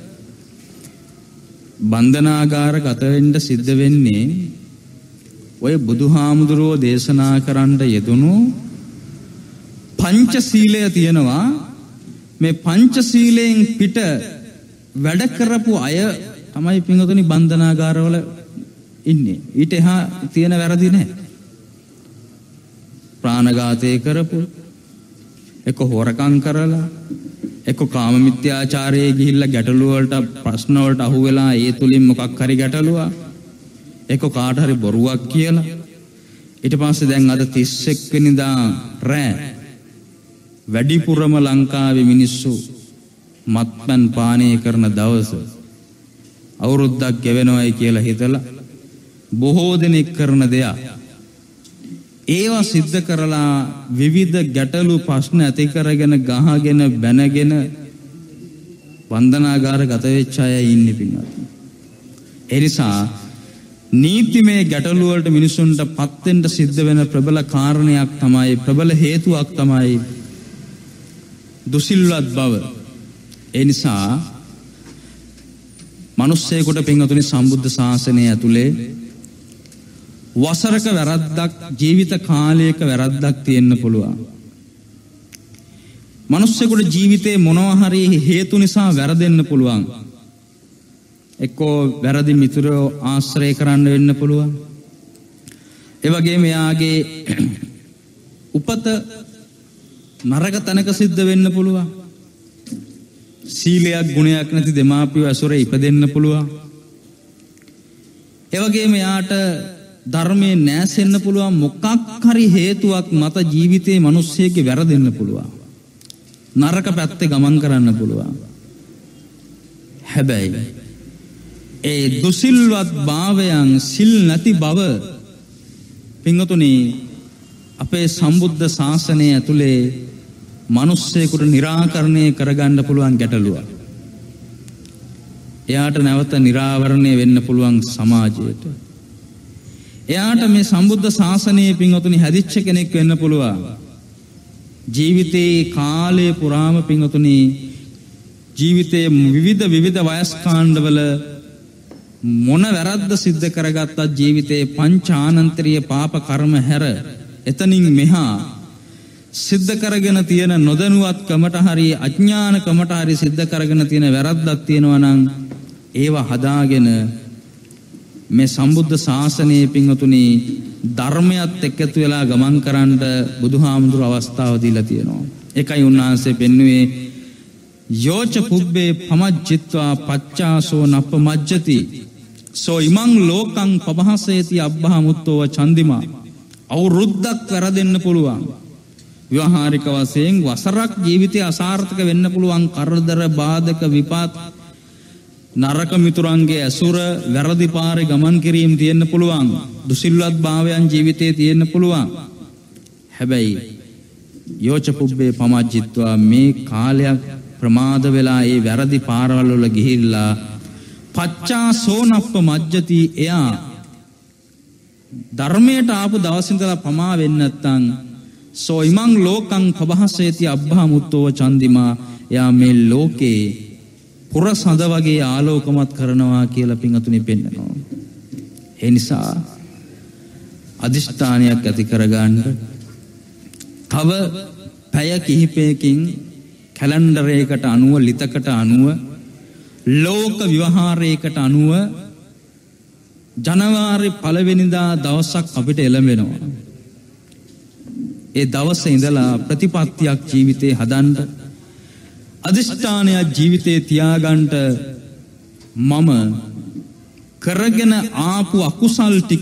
බන්ධනාගාර ගත වෙන්න සිද්ධ වෙන්නේ ඔය බුදුහාමුදුරුවෝ දේශනා කරන්න යෙදුණු පංචශීලය තියෙනවා. මේ පංචශීලයෙන් පිට වැඩ කරපු අය තමයි පින්වතුනි බන්ධනාගාරවල ඉන්නේ. ඊට එහා තියෙන වැරදි නැහැ. ප්‍රාණඝාතය කරපු එක හොරකම් කරලා එක කාම මිත්‍යාචාරයේ ගිහිල්ලා ගැටලු වලට ප්‍රශ්න වලට අහු වෙලා ඒ තුලින් මොකක් හරි ගැටලුවා එක කාට හරි බොරුවක් කියලා ඊට පස්සේ දැන් අද 31 වෙනිදා රෑ වැඩිපුරම ලංකාවේ මිනිස්සු මත්පැන් පානය කරන දවස අවුරුද්දක් ගෙවෙනවයි කියලා හිතලා බොහෝ දෙනෙක් කරන දෙයක් ඒවා සිද්ධ කරලා විවිධ ගැටලු ප්‍රශ්න ඇති කරගෙන ගහගෙන බැනගෙන වන්දනාගාර ගත වෙච්ච අය ඉන්නේ පින්වත්. ඒ නිසා නීතිමය ගැටලු වලට මිනිසුන්ට පත් වෙන්න සිද්ධ වෙන ප්‍රබල කාරණයක් තමයි ප්‍රබල හේතුවක් තමයි දුසිල්වත් බව. ඒ නිසා මිනිස්සෙකුට පින්වතුනි සම්බුද්ධ ශාසනය ඇතුලේ වසරක වැරද්දක් ජීවිත කාලයක වැරද්දක් තියෙන්න පුළුවන්. මිනිස්සෙකුට ජීවිතේ මොනවා හරි හේතු නිසා වැරදෙන්න පුළුවන්. එක්කෝ වැරදි මිතුරෝ ආශ්‍රය කරන්න වෙන්න පුළුවන්. ඒ වගේම එයාගේ උපත නරක තැනක සිද්ධ වෙන්න පුළුවන්. සීලයක් ගුණයක් නැති දෙමාපියෝ ඇසුරේ ඉපදෙන්න පුළුවන්. ඒ වගේම එයාට ධර්මයේ නැසෙන්න පුළුවන්. මොකක් හරි හේතුවක් මත ජීවිතේ මිනිස්සෙගේ වැරදෙන්න පුළුවන්. නරක පැත්තේ ගමන් කරන්න පුළුවන්. හැබැයි ඒ දුසිල්වත් භාවයන් සිල් නැති බව පින්වතුනි අපේ සම්බුද්ධ ශාසනය ඇතුලේ මිනිස්සෙකුට निराකරණය කරගන්න පුළුවන් ගැටලුවක්. එයාට නැවත निराවරණය වෙන්න පුළුවන් සමාජයට. එයාට මේ සම්බුද්ධ ශාසනයේ පින්වතුනි හැදිච්ච කෙනෙක් වෙන්න පුළුවන්. ජීවිතේ කාලය පුරාම පින්වතුනි ජීවිතයේ විවිධ වයස් කාණ්ඩවල මොන වැරද්ද සිද්ධ කරගත්තත් ජීවිතේ පංචානන්තරීය පාප කර්ම හැර එතනින් මෙහා සිද්ධ කරගෙන තියෙන නොදැනුවත්කමට හරි අඥානකමට හරි සිද්ධ කරගෙන තියෙන වැරද්දක් තියෙනවා නම් ඒවා හදාගෙන මේ සම්බුද්ධ ශාසනයේ පින්වතුනි ධර්මයත් එක්කතු වෙලා ගමන් කරන්න බුදුහාමුදුරු අවස්ථාව දීලා තියෙනවා. ඒකයි උන්වහන්සේ පෙන්වුවේ යෝච පුබ්බේ පමජ්ජිත්වා පච්චාසෝ නප්පමජ්ජති සෝ ඉමං ලෝකං පබහසේති අබ්බහමුත්තෝ චන්දිමා. අවුරුද්දක් වැරදෙන්න පුළුවන්. ව්‍යවහාරික වශයෙන් වසරක් ජීවිතය අසාර්ථක වෙන්න පුළුවන්. කරදර බාධක විපාත නරක මිතුරන්ගේ ඇසුර වැරදි පාරේ ගමන් කිරීම තියෙන්න පුළුවන්. දුසිල්වත් භාවයන් ජීවිතේ තියෙන්න පුළුවන්. හැබැයි යෝච පුබ්බේ පමජ්ජිත්වා මේ කාලයක් ප්‍රමාද වෙලා ඒ වැරදි පාරවල් වල ගිහිල්ලා පච්චාසෝනප්ප මජ්ජති එයා ධර්මයට ආපු දවස් ඉඳලා පමා වෙන්නේ නැත්නම් සෝ ඉමං ලෝකං පබහසේති අබ්බහමුත්තෝ චන්දිමා එයා මේ ලෝකේ පුරසඳ වගේ ආලෝකමත් කරනවා කියලා පින්වතුනි පෙන්නනවා. ඒ නිසා අදිෂ්ඨානයක් ඇති කරගන්න තව පැය කිහිපයකින් කැලෙන්ඩරයකට අනුව ලිතකට අනුව ලෝක විවහාරයකට අනුව ජනවාරි 1 වෙනිදා දවසක් අපිට එළඹෙනවා. ඒ දවසේ ඉඳලා ප්‍රතිපත්තියක් ජීවිතේ හදන්න අදිෂ්ඨානයක් ජීවිතේ තියාගන්න මම කරගෙන ආපු අකුසල් ටික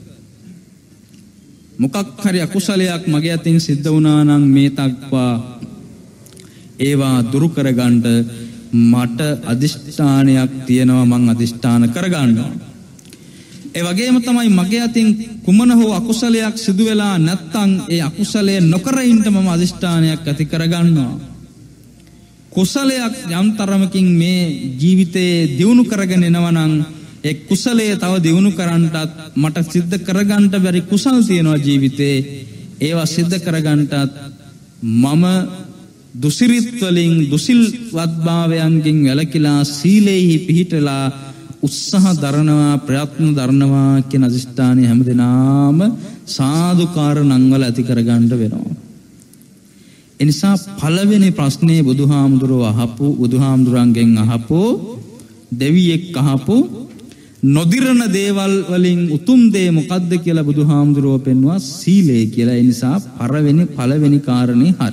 මොකක් හරි අකුසලයක් මගේ අතින් සිද්ධ වුණා නම් මේ තක්වා ඒවා දුරු කරගන්න මට අදිෂ්ඨානයක් තියෙනවා. මං අදිෂ්ඨාන කරගන්නවා. ඒ වගේම තමයි මගේ අතින් කුමන හෝ අකුසලයක් සිදු වෙලා නැත්නම් ඒ අකුසලය නොකර ඉන්න මම අදිෂ්ඨානයක් ඇති කරගන්නවා. කුසලයක් යම් තරමකින් මේ ජීවිතේ දියුණු කරගෙන එනවා නම් ඒ කුසලයේ තව දියුණු කරන්නටත් මට සිද්ධ කරගන්න බැරි කුසල් තියෙනවා ජීවිතේ. ඒවා සිද්ධ කරගන්නටත් මම දුසිරිත් වලින් දුසිල්වත් භාවයන්ගෙන් වැළකීලා සීලෙහි පිහිටලා උත්සාහ දරනවා ප්‍රයත්න දරනවා කියන අදිෂ්ඨානය හැමදෙනාම සාදුකාර නංවල ඇති කරගන්න වෙනවා. එනිසා පළවෙනි ප්‍රශ්නේ බුදුහාමුදුරන්ගෙන් අහපු දෙවියෙක් අහපු නොදිරණ දේවල් වලින් උතුම් දේ මොකද්ද කියලා බුදුහාමුදුරුව පෙන්වුවා සීලය කියලා. ඒ නිසා පළවෙනි කාරණේ හරි.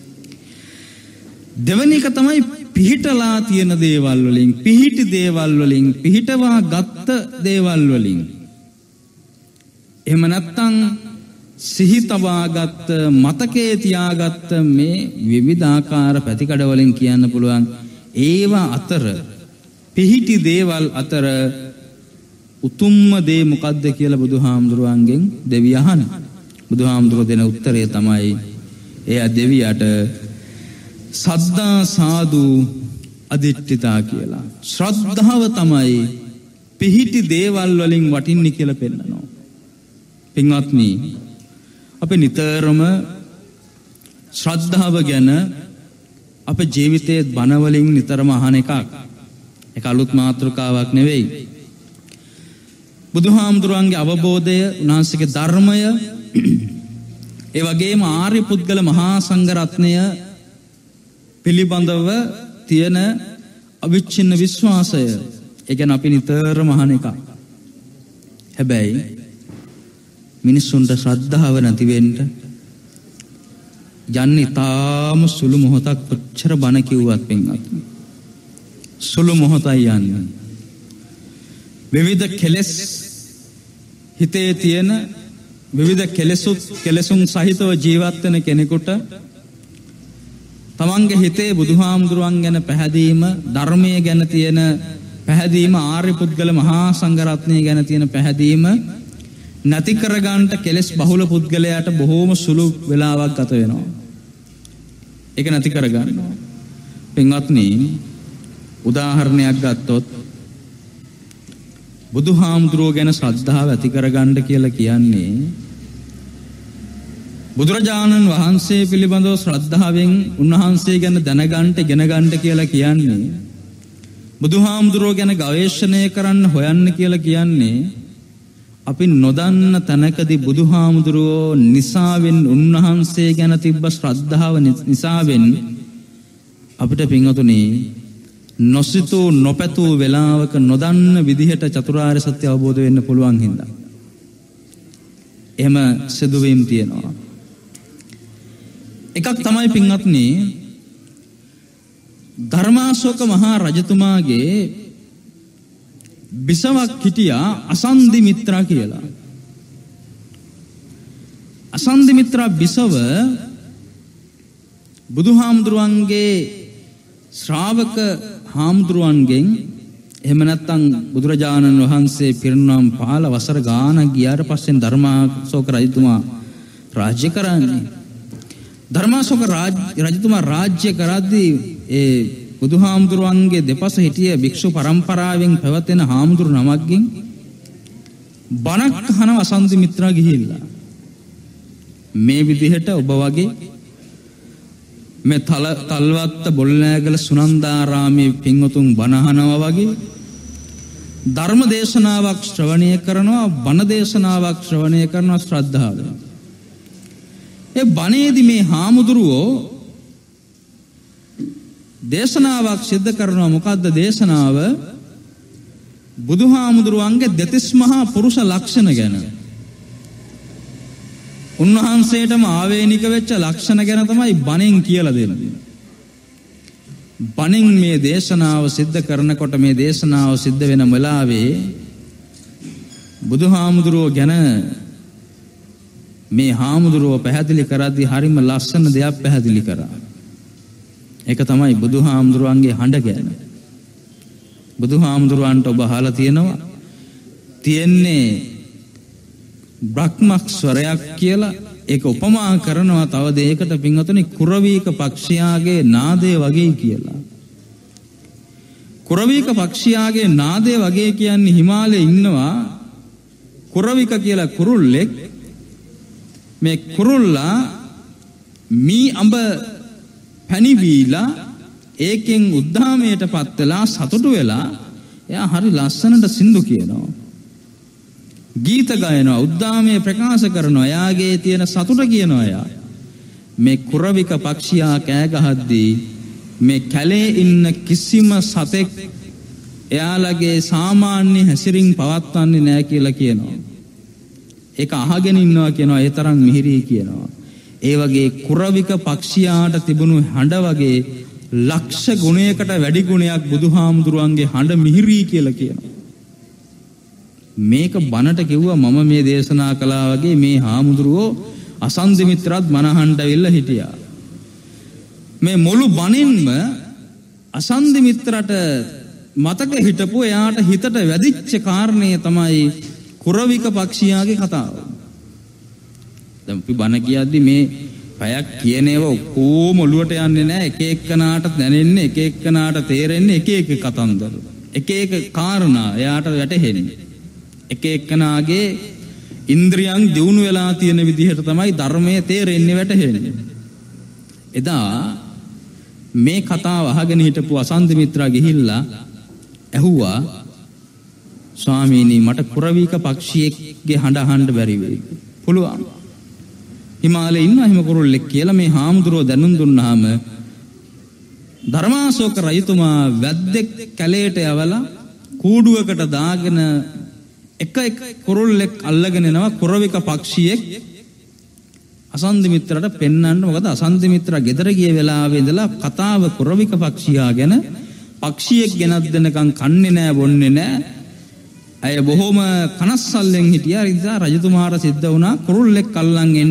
දෙවෙනි එක තමයි පිහිටලා තියෙන දේවල් වලින් පිහිටි දේවල් වලින් පිහිටවා ගත්ත දේවල් වලින් එහෙම නැත්නම් සිහි තබාගත් මතකයේ තියාගත්ත මේ විවිධාකාර පැතිකඩ වලින් කියන්න පුළුවන් ඒවා අතර පිහිටි දේවල් අතර උතුම්ම දේ මොකද්ද කියලා බුදුහාමුදුරුවන්ගෙන් දෙවිය අහන. බුදුහාමුදුරුවෝ දෙන උත්තරය තමයි එයා දෙවියට සද්දා සාදු අදිට්ඨිතා කියලා. ශ්‍රද්ධාව තමයි පිහිටි දේවල් වලින් වටින්නේ කියලා පෙන්නනවා. පින්වත්නි අපි නිතරම ශ්‍රද්ධාව ගැන අපේ ජීවිතයේ බණ වලින් නිතරම අහන එකක්. ඒක අලුත් මාතෘකාවක් නෙවෙයි. බුදුහාමුදුරන්ගේ අවබෝධය, උන්වහන්සේගේ ධර්මය, ඒ වගේම ආර්ය පුද්ගල මහා සංඝ රත්නය පිළිබඳව තියෙන අවිච්ඡින්න විශ්වාසය, ඒ ගැන අපි නිතරම අහන එකක්. හැබැයි මිනිසුන්ට ශ්‍රද්ධාව නැති වෙන්න යන්නේ තාම සුළු මොහොතක් කොච්චර බණ කිව්වත් පින්වත් සුළු මොහොතයි යන්නේ. විවිධ කෙලෙස් හිතේ තියෙන විවිධ කෙලෙසුන් සහිතව ජීවත් වෙන කෙනෙකුට තමන්ගේ හිතේ බුදුහාමුදුරුවන් ගැන පැහැදීම, ධර්මයේ ගැන තියෙන පැහැදීම, ආර්ය පුද්ගල මහා සංඝ රත්නය ගැන තියෙන පැහැදීම නැති කරගන්නට කෙලෙස් බහුල පුද්ගලයාට බොහෝම සුළු වේලාවක් ගත වෙනවා. ඒක නැති කරගන්නවා. පින්වත්නි උදාහරණයක් ගත්තොත් බුදුහාමුදුරුවෝ ගැන ශ්‍රද්ධාව ඇති කරගන්න කියලා කියන්නේ බුදුරජාණන් වහන්සේ පිළිබඳව ශ්‍රද්ධාවෙන් උන්වහන්සේ ගැන දැනගන්න ඉගෙන ගන්න කියලා කියන්නේ බුදුහාමුදුරුවෝ ගැන ගවේෂණය කරන්න හොයන්න කියලා කියන්නේ අපි නොදන්න තැනකදී බුදුහාමුදුරුවෝ නිසාවෙන් උන්වහන්සේ ගැන තිබ්බ ශ්‍රද්ධාව නිසාවෙන් අපිට පින්වතුනි නොසිතූ නොපැතූ වෙලාවක නොදන්න විදිහට චතුරාර්ය සත්‍ය අවබෝධ වෙන්න පුළුවන් හින්දා එහෙම සිදුවීම් තියෙනවා. එකක් තමයි පින්වත්නි ධර්මාශෝක මහා රජතුමාගේ බිසවක් හිටියා අසන්දි මිත්‍රා කියලා. අසන්දි මිත්‍රා බිසව බුදුහාමුදුරුවන්ගේ ශ්‍රාවක හාමුදුරුවන්ගෙන් එහෙම නැත්නම් බුදුරජාණන් වහන්සේ පිරිනුවම් පාල වසර ගානක් ගියාට පස්සේ ධර්මාශෝක රජතුමා රාජ්‍ය කරන්නේ. ධර්මාශෝක රජතුමා රාජ්‍ය කරද්දී ඒ බුදුහාමුදුරුවන්ගේ දෙපස හිටිය භික්ෂු පරම්පරාවෙන් පැවතෙන හාමුදුරු නමක්ගෙන් බණක් අහන අසන්දි මිත්‍රා ගිහිල්ලා මේ විදිහට ඔබ වගේ මේ තල්වත්ත බොල්නෑගල සුනන්දාරාමේ පින්වතුන් බණ අහනවා වගේ ධර්ම දේශනාවක් ශ්‍රවණය කරනවා බණ දේශනාවක් ශ්‍රවණය කරනවා ශ්‍රද්ධාවෙන්. ඒ බණේදී මේ හාමුදුරුවෝ දේශනාවක් සිද්ධ කරනවා. මොකද්ද දේශනාව? බුදුහාමුදුරුවන්ගේ දෙතිස් මහා පුරුෂ ලක්ෂණ ගැන. උන්වහන්සේටම ආවේනික වෙච්ච ලක්ෂණ ගැන තමයි බණෙන් කියලා දෙන්නේ. බණෙන් මේ දේශනාව සිද්ධ කරනකොට මේ දේශනාව සිද්ධ වෙන වෙලාවේ බුදුහාමුදුරුවෝ ගැන මේ හාමුදුරුවෝ පැහැදිලි කරද්දී හරිම ලස්සන දෙයක් පැහැදිලි කරා. ඒක තමයි බුදුහාමුදුරුවන්ගේ හඬ ගැන. බුදුහාමුදුරුවන්ට ඔබ අහලා තියෙන්නේ බ්‍රහ්මස්වරයක් කියලා. ඒක උපමා කරනවා තව දෙයකට පින්වතුනි කුරවීක පක්ෂියාගේ නාදය වගේ කියලා. කුරවීක පක්ෂියාගේ නාදය වගේ කියන්නේ හිමාලයේ ඉන්නවා කුරවික කියලා කුරුල්ලෙක්. මේ කුරුල්ලා මී අඹ පැණිවිලා ඒකෙන් උද්දාමයටපත් වෙලා සතුටු වෙලා එයා හරි ලස්සනට සින්දු කියනවා. ගීත ගයනවා උද්දාමයේ ප්‍රකාශ කරනවා. එයාගේ තියෙන සතුට කියනවා එයා. මේ කුරවික පක්ෂියා කෑ ගහද්දී මේ කැලේ ඉන්න කිසිම සතෙක් එයාලගේ සාමාන්‍ය හැසිරින් පවත්වන්නේ නැහැ කියලා කියනවා. ඒක අහගෙන ඉන්නවා කියනවා. ඒ තරම් මිහිරි කියනවා. ඒ වගේ කුරවික පක්ෂියාට තිබුණු හඬ වගේ ලක්ෂ ගුණයකට වැඩි ගුණයක් බුදුහාමුදුරුවන්ගේ හඬ මිහිරි කියලා කියනවා. මේක බණට කිව්වා මම මේ දේශනා කළා වගේ මේ හාමුදුරුවෝ අසන්දි මිත්‍රාත් මනහන්ට ඇවිල්ලා හිටියා. මේ මුළු බණින්ම අසන්දි මිත්‍රට මතක හිටපු එයාට හිතට වැදිච්ච කාරණේ තමයි කුරවික පක්ෂියාගේ කතාව. දැන් අපි බණ කියද්දි මේ පැයක් කියන ඒවා ඔක්කොම ඔළුවට යන්නේ නැහැ. එක එක්කනාට දැනෙන්නේ එක එක්කනාට තේරෙන්නේ එක එක කතන්දර. එක එක කාරණා එයාට වැටහෙන්නේ. එක එක්කනාගේ ඉන්ද්‍රියන් දියුණු වෙලා තියෙන විදිහට තමයි ධර්මයේ තේරෙන්නේ වැටහෙන්නේ. එදා මේ කතාව අහගෙන හිටපු අසන්දි මිත්‍රා ගිහිල්ලා ඇහුවා ස්වාමීනි මට කුරවීක පක්ෂියෙක්ගේ හඬ අහන්න බැරි වෙයි. පුළුවන්. හිමාලයේ ඉන්න හිම කුරුල්ලෙක් කියලා මේ හාමුදුරුවෝ දැනුම් දුන්නාම ධර්මාශෝක රජතුමා වැද්දෙක් කැලේට යවලා කූඩුවකට දාගෙන එක කුරුල්ලෙක් අල්ලගෙන එනවා කුරවික පක්ෂියෙක් අසන්දි මිත්‍රට පෙන්වන්න. මොකද අසන්දි මිත්‍රා ගෙදර ගිය වෙලාවේ ඉඳලා කතාව කුරවික පක්ෂියා ගැන පක්ෂියෙක් ගෙනත් දෙනකන් කන්නේ නැහැ බොන්නේ නැහැ. අය බොහොම කනස්සල්ලෙන් හිටියා. ඒ නිසා රජතුමාට සිද්ධ වුණා කුරුල්ලෙක් අල්ලන් එන්න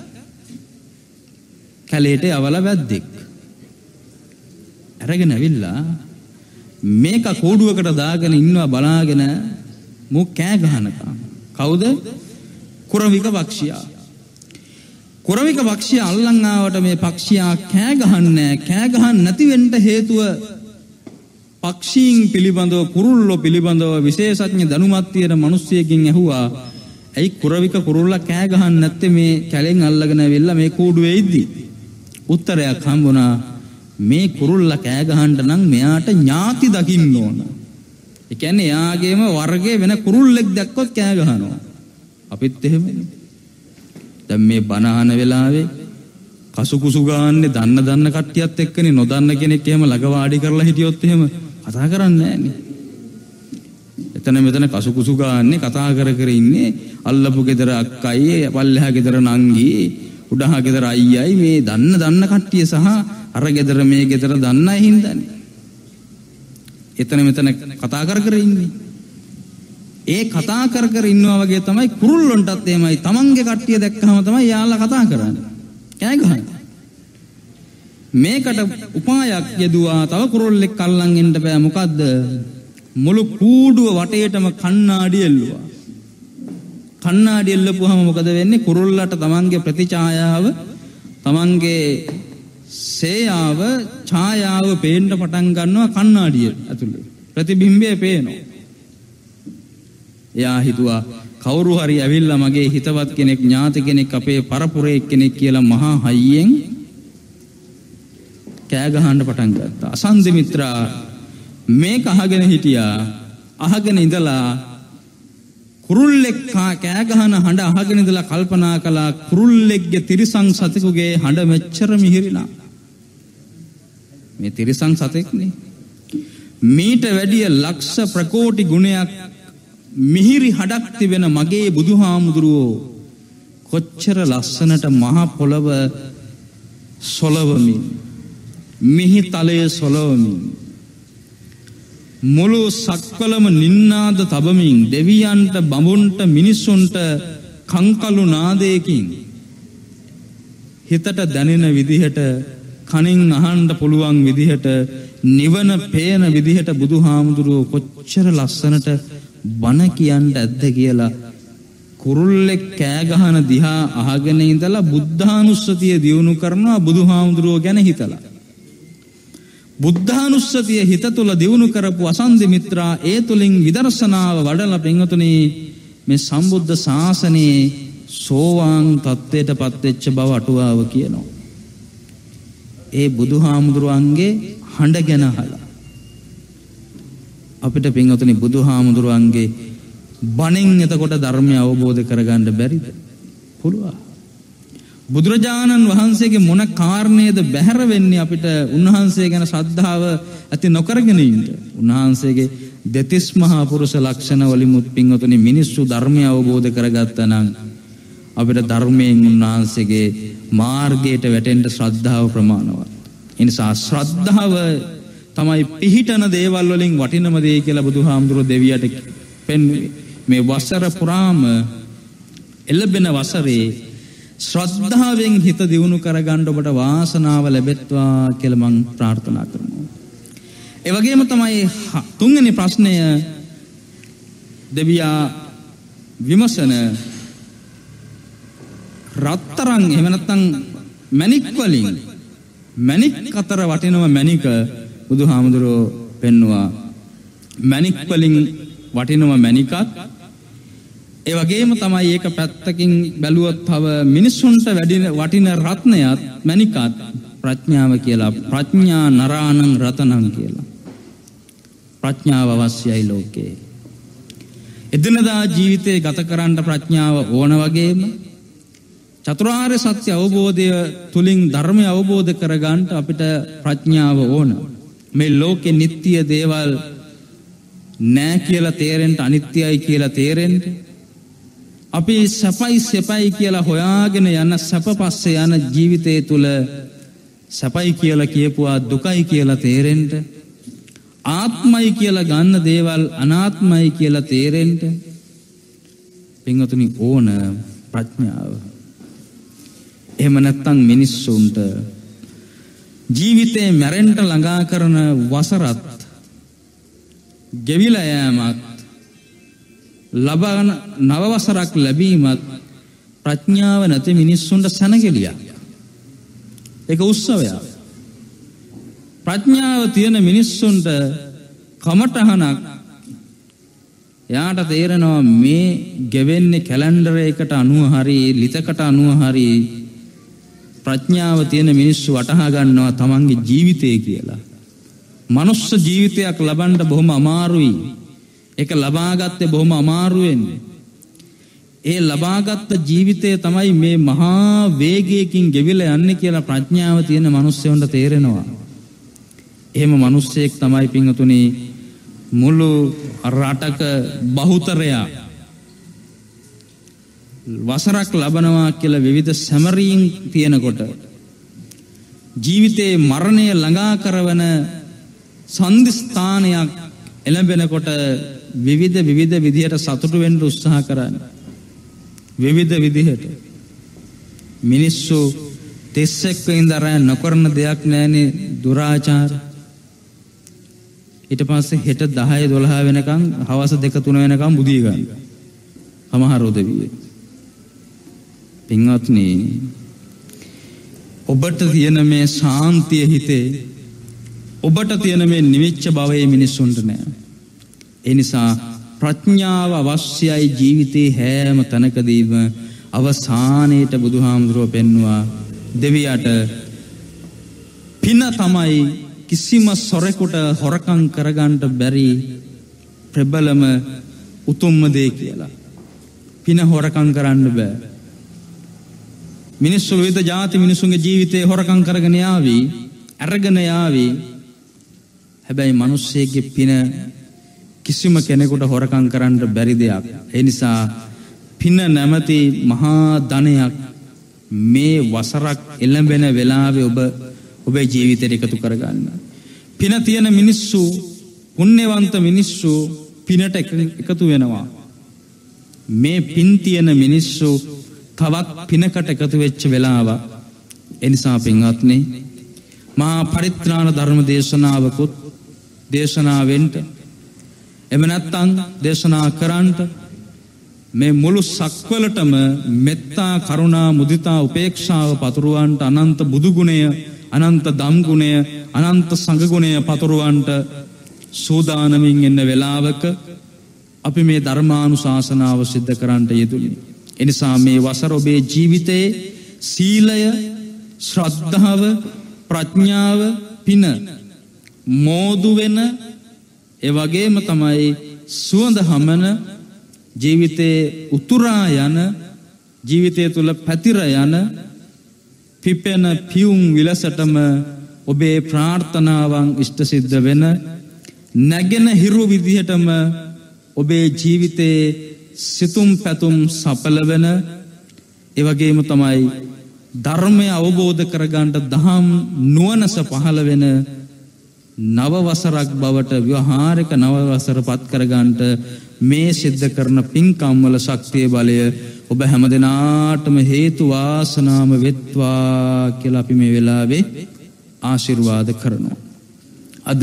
කැලේට යවලා වැද්දෙක් අරගෙන ඇවිල්ලා මේක කූඩුවකට දාගෙන ඉන්නවා බලාගෙන මු කෑ ගහනකම්. කවුද? කුරවික පක්ෂියා. කුරවික පක්ෂිය අල්ලන් ආවට මේ පක්ෂියා කෑ ගහන්නේ කෑ ගහන්න නැති වෙන්න හේතුව පක්ෂීන් පිළිබඳව කුරුල්ලෝ පිළිබඳව විශේෂඥ දැනුමක් තියෙන මිනිස්සෙකින් ඇහුවා ඇයි කුරවික කුරුල්ලා කෑ ගහන්නේ නැත්තේ මේ කැලෙන් අල්ලගෙන ඇවිල්ලා මේ කූඩුවේ ඉද්දි උත්තරයක් හම්බුණා මේ කුරුල්ලා කෑ ගහන්න නම් මෙයාට ඥාති දකින්න ඕන. ඒ කියන්නේ එයාගේම වර්ගයේ වෙන කුරුල්ලෙක් දැක්කොත් කෑ ගහනවා. අපිත් එහෙමනේ. දැන් මේ බණ අහන වෙලාවේ කසුකුසු ගාන්නේ දන්න කට්ටියත් එක්කනේ නොදන්න කෙනෙක් එහෙම ළඟ වාඩි කරලා හිටියොත් එහෙම කතා කරන්නේ නැහනේ. එතන මෙතන කසුකුසු ගාන්නේ කතා කර ඉන්නේ අල්ලපු ගෙදර අක්කයි පල්ලෙහා ගෙදර නංගි උඩහා ගෙදර අයියයි මේ දන්න කට්ටිය සහ අර ගෙදර මේ ගෙදර දන්න අය හින්දානේ. එතන මෙතන කතා කර ඉන්නේ. ඒ කතා කර ඉන්නවා වගේ තමයි කුරුල්ලොන්ටත් එහෙමයි. තමන්ගේ කට්ටිය දැක්කම තමයි යාළුවා කතා කරන්නේ. කෑ ගහන්නේ. මේකට උපායක් යෙදුවා. තව කුරුල්ලෙක් අල්ලන් එන්න බෑ. මොකද්ද? මුළු කූඩුව වටේටම කණ්ණාඩි එල්ලුවා. කණ්ණාඩි එල්ලපුවාම මොකද වෙන්නේ? කුරුල්ලට තමන්ගේ ප්‍රතිඡායාව, තමන්ගේ සේයාව, ඡායාව පේන්න පටන් ගන්නවා කණ්ණාඩිය ඇතුලේ. ප්‍රතිබිම්බය පේනවා. එයා හිතුවා කවුරු හරි ඇවිල්ලා මගේ හිතවත් කෙනෙක් ඥාති කෙනෙක් අපේ පරපුරේ කෙනෙක් කියලා මහා හයියෙන් කෑ ගහන්න පටන් ගත්තා. අසන්දි මිත්‍රා මේක අහගෙන හිටියා. අහගෙන ඉඳලා කුරුල්ලෙක් කෑ ගහන හඬ අහගෙන ඉඳලා කල්පනා කළා කුරුල්ලෙක්ගේ තිරිසන් සතෙකුගේ හඬ මෙච්චර මිහිරිනා. මේ තිරිසන් සතෙක්නේ. මීට වැඩිය ලක්ෂ ප්‍රකෝටි ගුණයක් මිහිරි හඩක් තිබෙන මගේ බුදුහාමුදුරුවෝ කොච්චර ලස්සනට මහ පොළව සොලවමින් මිහි තලයේ සොලවමින් මුළු සක්වලම නින්නාද තබමින් දෙවියන්ට බඹුන්ට මිනිසුන්ට කංකලු නාදයකින් හිතට දැනෙන විදිහට කනින් අහන්න පුළුවන් විදිහට නිවන පේන විදිහට බුදුහාමුදුරුවෝ කොච්චර ලස්සනට බණ කියන්න ඇද්ද කියලා කුරුල්ලෙක් කෑ ගහන දිහා අහගෙන ඉඳලා බුද්ධානුස්සතිය දියුණු කරනවා බුදුහාමුදුරුවෝ ගැන හිතලා. බුද්ධානුස්සතිය හිත තුළ දියුණු කරපු අසන්දි මිත්‍රා ඒ තුලින් විදර්ශනාව වඩලා පින්වතුනි මේ සම්බුද්ධ ශාසනයේ සෝවාන් තත්ත්වයටපත් වෙච්ච බව අටුවාව කියනවා. ඒ බුදුහාමුදුරුවන්ගේ හඬ ගැන අහලා අපිට පින්වතුනි බුදුහාමුදුරුවන්ගේ බණෙන් එතකොට ධර්මය අවබෝධ කරගන්න බැරිද? පුළුවන්. බුදුරජාණන් වහන්සේගේ මොන කාරණේද බැහැර වෙන්නේ අපිට උන්වහන්සේ ගැන ශ්‍රද්ධාව ඇති නොකරගෙන ඉන්න. උන්වහන්සේගේ දෙතිස් මහා පුරුෂ ලක්ෂණ වලිමුත් පින්වතුනි මිනිස්සු ධර්මය අවබෝධ කරගත්තා නම් අපිට ධර්මයෙන් උන්වහන්සේගේ මාර්ගයට වැටෙන්න ශ්‍රද්ධාව ප්‍රමාණවත්. ඒ නිසා ශ්‍රද්ධාව තමයි පිහිටන දේවල් වලින් වටිනම දේ කියලා බුදුහාමුදුරුවෝ දෙවියට පෙන්වුවේ. මේ වසර පුරාම එළබෙන වසරේ ශ්‍රද්ධාවෙන් හිත දියුණු කරගන්න ඔබට වාසනාව ලැබෙත්වා කියලා මම ප්‍රාර්ථනා කරනවා. ඒ වගේම තමයි තුන්වෙනි ප්‍රශ්නය දෙවියා විමසන රත්තරන් එහෙම නැත්නම් මණික් වලින් මණික් අතර වටිනව මණික බුදුහාමුදුරුවෝ පෙන්නවා. මණික් වලින් වටිනව මණිකත් ඒ වගේම තමයි ඒක පැත්තකින් බැලුවොත් තව මිනිසුන්ට වටින රත්නයත් මණිකත් ප්‍රඥාව කියලා. ප්‍රඥා නරාණං රතනං කියලා. ප්‍රඥාව අවශ්‍යයි ලෝකේ. එදිනදා ජීවිතේ ගත කරන්න ප්‍රඥාව ඕන වගේම චතුරාර්ය සත්‍ය අවබෝධය තුලින් ධර්මය අවබෝධ කරගන්න අපිට ප්‍රඥාව ඕන. මේ ලෝකේ නිට්ටය දේවල් නෑ කියලා තේරෙන්න, අනිත්‍යයි කියලා තේරෙන්න, අපි සපයි කියලා හොයාගෙන යන සපපස්සේ යන ජීවිතය තුල සපයි කියලා කියපුවා දුකයි කියලා තේරෙන්න, ආත්මයි කියලා ගන්න දේවල් අනාත්මයි කියලා තේරෙන්න පින්වතුනි ඕන ප්‍රඥාව. එහෙම නැත්නම් මිනිස්සුන්ට ජීවිතේ මැරෙන්න ළඟා කරන වසරත් ගෙවිලා යෑමත් ලබන නව වසරක් ලැබීමත් ප්‍රඥාව නැති මිනිස්සුන්ට සැනකෙලියක්. ඒක උත්සවයක්. ප්‍රඥාව තියෙන මිනිස්සුන්ට කමටහනක්. යාට තේරෙනවා මේ ගෙවෙන්නේ කැලෙන්ඩර් එකකට අනුව හරි ලිතකට අනුව හරි ප්‍රඥාව තියෙන මිනිස්සු වටහා ගන්නවා තමන්ගේ ජීවිතය කියලා. මනුස්ස ජීවිතයක් ලබන්න බොහොම අමාරුයි. ඒක ලබාගත්තේ බොහොම අමාරුවෙන්. ඒ ලබාගත් ජීවිතය තමයි මේ මහා වේගයකින් ගෙවිලා යන්නේ කියලා ප්‍රඥාව තියෙන මිනිස්සුන්ට තේරෙනවා. එහෙම මිනිස්සෙක් තමයි පින්තුනි මුළු රටක බහුතරයා වසරක් ලබනවා කියලා විවිධ සැමරීම් තියෙනකොට ජීවිතේ මරණය ළඟා කරවන සන්ධිස්ථානයක් එළඹෙනකොට විවිධ විදිහට සතුටු වෙන්න උත්සාහ කරන්නේ. විවිධ විදිහට මිනිස්සු තෙස්සෙක්ව ඉඳලා නොකරන දෙයක් නැහැනේ දුරාචාර. ඊට පස්සේ හෙට 10 12 වෙනකන් හවස 2 3 වෙනකන් බුදිය ගන්න. සමහර උදවිය. පින්වත්නි ඔබට තියෙන මේ ශාන්තිය හිතේ ඔබට තියෙන මේ නිවිච්ච භවයේ මිනිස්සුන්ට නෑ. ඒ නිසා ප්‍රඥාව අවශ්‍යයි ජීවිතේ හැම තැනකදීම. අවසානයේට බුදුහාමුදුරුවෝ පෙන්වුවා දෙවියට පින තමයි කිසිම සොරෙකුට හොරකම් කරගන්න බැරි ප්‍රබලම උතුම්ම දේ කියලා. පින හොරකම් කරන්න බෑ. මිනිස්සු විවිධ ಜಾති මිනිසුන්ගේ ජීවිතේ හොරකම් කරගෙන යාවි, අරගෙන යාවි. හැබැයි මිනිස්සෙගේ පින කිසිම කෙනෙකුට හොරකම් කරන්න බැරි දෙයක්. ඒ නිසා පින නැමැති මහා ධනයක් මේ වසරක් එළඹෙන වෙලාවේ ඔබේ ජීවිතයට එකතු කරගන්න. පින තියෙන මිනිස්සු, පුණ්‍යවන්ත මිනිස්සු පිනට එකතු වෙනවා. මේ පින් තියෙන මිනිස්සු තවත් පිනකට එකතු වෙච්ච වෙලාව. ඒ නිසා පින්වත්නි මහා පරිත්‍රාණ ධර්ම දේශනාවකුත් දේශනාවෙන්ට එමෙ නැත්තම් දේශනා කරන්නට මේ මුළු සක්වලටම මෙත්තා කරුණා මුදිතා උපේක්ෂාව පතුරවන්නට අනන්ත බුදු ගුණය අනන්ත ධම් ගුණය අනන්ත සංඝ ගුණය පතුරවන්නට සූදානමින් ඉන්න වෙලාවක අපි මේ ධර්මානුශාසනාව සිද්ධ කරන්නට යෙදුණි. එනිසා මේ වසර ඔබේ ජීවිතයේ සීලය, ශ්‍රද්ධාව, ප්‍රඥාව, පින මෝදු වෙන ඒ වගේම තමයි සුවඳ හමන ජීවිතේ උතුරා යන ජීවිතය තුළ පැතිර යන පිපෙන පියුම් විලසටම ඔබේ ප්‍රාර්ථනාවන් ඉෂ්ට සිද්ධ වෙන නැගෙන හිරු විදිහටම ඔබේ ජීවිතේ සිතුම් පැතුම් සඵල වෙන ඒ වගේම තමයි ධර්මය අවබෝධ කරගන්න දහම් නුවණස පහළ වෙන නව වසරක් බවට ව්‍යවහාරික නව වසර පත් කරගන්නට මේ සිද්ධ කරන පින්කම් වල ශක්තිය බලය ඔබ හැමදෙනාටම හේතු වාසනාම වෙත්වා කියලා අපි මේ වෙලාවේ ආශිර්වාද කරනවා. අද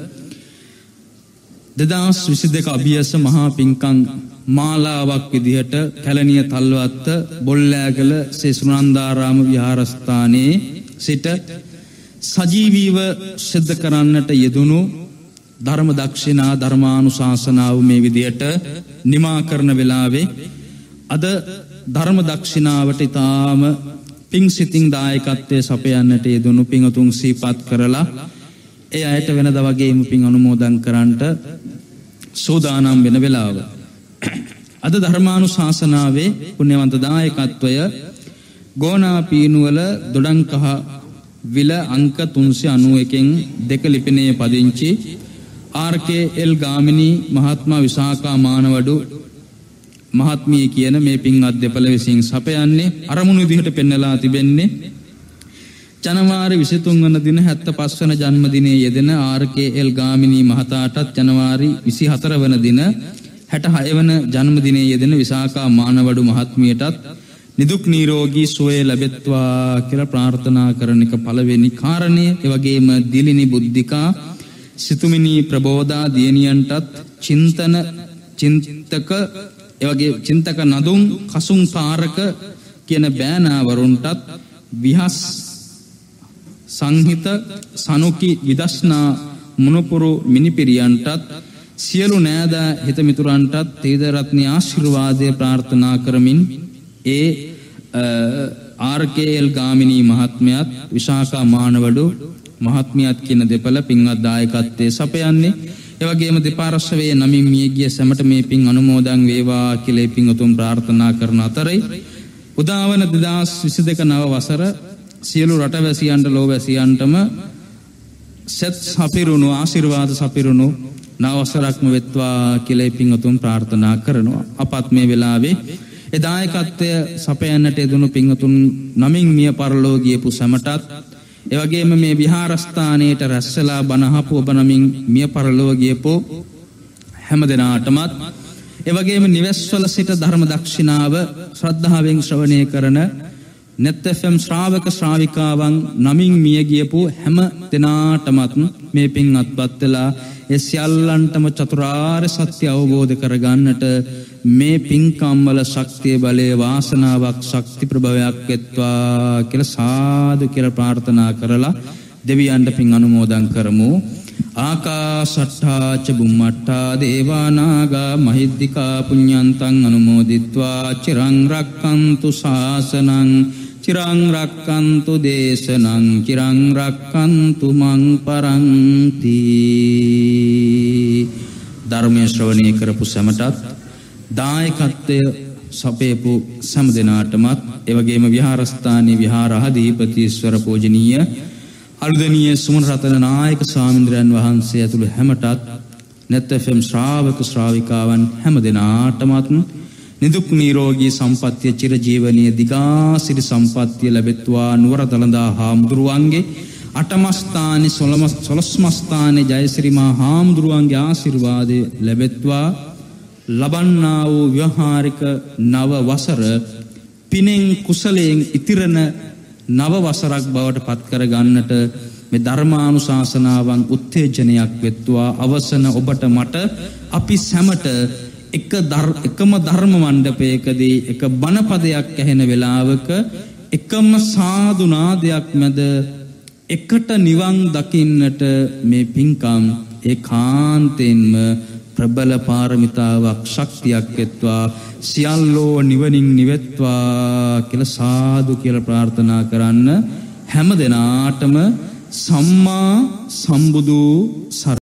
2022 අභියස මහා පින්කම් මාලාවක් විදිහට කැලණිය තල්වත්ත බොල්ලෑගල ශ්‍රී සුනන්දාරාම විහාරස්ථානයේ සිට සජීවීව සිද්ධ කරන්නට යෙදුණු ධර්ම දක්ෂිනා ධර්මානුශාසනාව මේ විදිහට නිමා කරන වෙලාවේ අද ධර්ම දක්ෂිනාවට ඊටාම පිං සිතින් දායකත්වයේ සපයන්නට යෙදුණු පිංතුන් සීපත් කරලා ඒ අයට වෙනදා වගේම පිං අනුමෝදන් කරන්නට සෝදානම් වෙන වෙලාව. අද ධර්මානුශාසනාවේ පුණ්‍යවන්ත දායකත්වය ගෝනා පීනුවල දොඩංකහ විල අංක 391න් 2 ලිපිනයේ පදිංචි RKL ගාමිණී මහත්මා විසාකා මානවඩු මහත්මිය කියන මේ පින්වත් දෙපළ විසින් සපයන්නේ අරමුණු විදිහට පෙන්නලා තිබෙන්නේ ජනවාරි 23 වන දින 75 වන ජන්මදිනයේ යෙදෙන RKL ගාමිණී මහතාටත් ජනවාරි 24 වන දින 66 වන ජන්මදිනයේ යෙදෙන විසාකා මානවඩු මහත්මියටත් නිදුක් නිරෝගී සුවය ලැබෙත්වා කියලා ප්‍රාර්ථනා කරන එක පළවෙනි කාරණය. ඒ වගේම දිලිනි බුද්ධිකා සිතුමිනී ප්‍රබෝධා දියණියන්ටත් චින්තක ඒ වගේ චින්තක නදුන් කසුන් පාරක කියන බෑනාවරුන්ටත් විහස් සංහිත සනුකි විදස්නා මුණපුරු මිනිපිරියන්ටත් සියලු නෑදෑ හිතමිතුරන්ටත් තේදරත්නී ආශිර්වාදය ප්‍රාර්ථනා කරමින් ඒ ආර්.කේ.එල්. ගාමිණී මහත්මයාත් විශාඛා මානවඩු මහත්මියත් කියන දෙපළ පින්වත් දායකත්වයේ සපයන්නේ. ඒ වගේම දෙපාර්ශ්වයේ නමින් මියගිය සැමට මේ පින් අනුමෝදන් වේවා කියලා පින් උතුම් ප්‍රාර්ථනා කරන අතරේ උදාවන 2022 නව වසර සියලු රටවැසියන්ට ලෝවැසියන්ටම සත් සපිරුණු ආශිර්වාද සපිරුණු නව වසරක්ම වෙත්වා කියලා පින් උතුම් ප්‍රාර්ථනා කරනවා. අපත් මේ වෙලාවේ ඒ දායකත්වය සපයන්නට යෙදුණු පින් උතුම් නමින් මිය පරලෝ ගියපු සැමටත් ඒ වගේම මේ විහාරස්ථානයේට රැස්වලා බණහපු ඔබ නමින් මිය පරලොව ගියපෝ හැම දෙනාටමත් ඒ වගේම නිවෙස්වල සිට ධර්ම දක්ෂිනාව ශ්‍රද්ධාවෙන් ශ්‍රවණය කරන net fm ශ්‍රාවක ශ්‍රාවිකාවන් නමින් මිය ගියපු හැම දෙනාටමත් මේ පින් අත්පත් වෙලා ඒ සියල්ලන්ටම චතුරාර්ය සත්‍ය අවබෝධ කරගන්නට මේ පින්කම් වල ශක්තිය බලය වාසනාවක් ශක්ති ප්‍රභවයක් වෙත්වා කියලා සාදු කියලා ප්‍රාර්ථනා කරලා දෙවියන්ට පින් අනුමෝදන් කරමු. ආකාශට්ඨා ච බුම්මට්ඨා දේවා නාග මහිද්దికා පුඤ්ඤන්තං අනුමෝදිත්වා චිරං රක්칸තු ශාසනං චිරං රක්칸තු දේශනං චිරං රක්칸තු මං පරන්ති. ධර්මයේ ශ්‍රවණය කරපු සැමටත් දායකත්වය සපේපු සෑම දෙනාටමත් ඒ වගේම විහාරස්ථානයේ විහාරාධිපතිස්වර පූජනීය අලුදෙණියේ සුමන රතන නායක ස්වාමීන්ද්‍රයන් වහන්සේ ඇතුළු හැමටත් net fm ශ්‍රාවක ශ්‍රාවිකාවන් හැම දෙනාටමත් නිදුක් නිරෝගී සම්පන්නිය චිරජීවනීය දිගාසිරි සම්පන්නිය ලැබෙත්වා. නුවර දළදා හාමුදුරුවන්ගේ අටමස්ථානයේ සොළොස්මස්ථානයේ ජයසිරි මා හාමුදුරුවන්ගේ ආශිර්වාදය ලැබෙත්වා. ලබන්නා වූ ව්‍යවහාරික නව වසර පිනෙන් කුසලයෙන් ඉතිරන නව වසරක් බවට පත් කර ගන්නට මේ ධර්මානුශාසනාවන් උත්තේජනයක් වෙත්වා. අවසන ඔබට මට අපි සැමට එකම ධර්ම මණ්ඩපයකදී එක බණපදයක් ඇහෙන වෙලාවක එකම සාදු නාදයක් මැද එකට නිවන් දකින්නට මේ පින්කම් ඒකාන්තයෙන්ම ප්‍රබල පාරමිතාවක් ශක්තියක් වෙත්වා. සියල්ලෝ නිවනින් නිවෙත්වා කියලා සාදු කියලා ප්‍රාර්ථනා කරන්න. හැම දිනාටම සම්මා සම්බුදු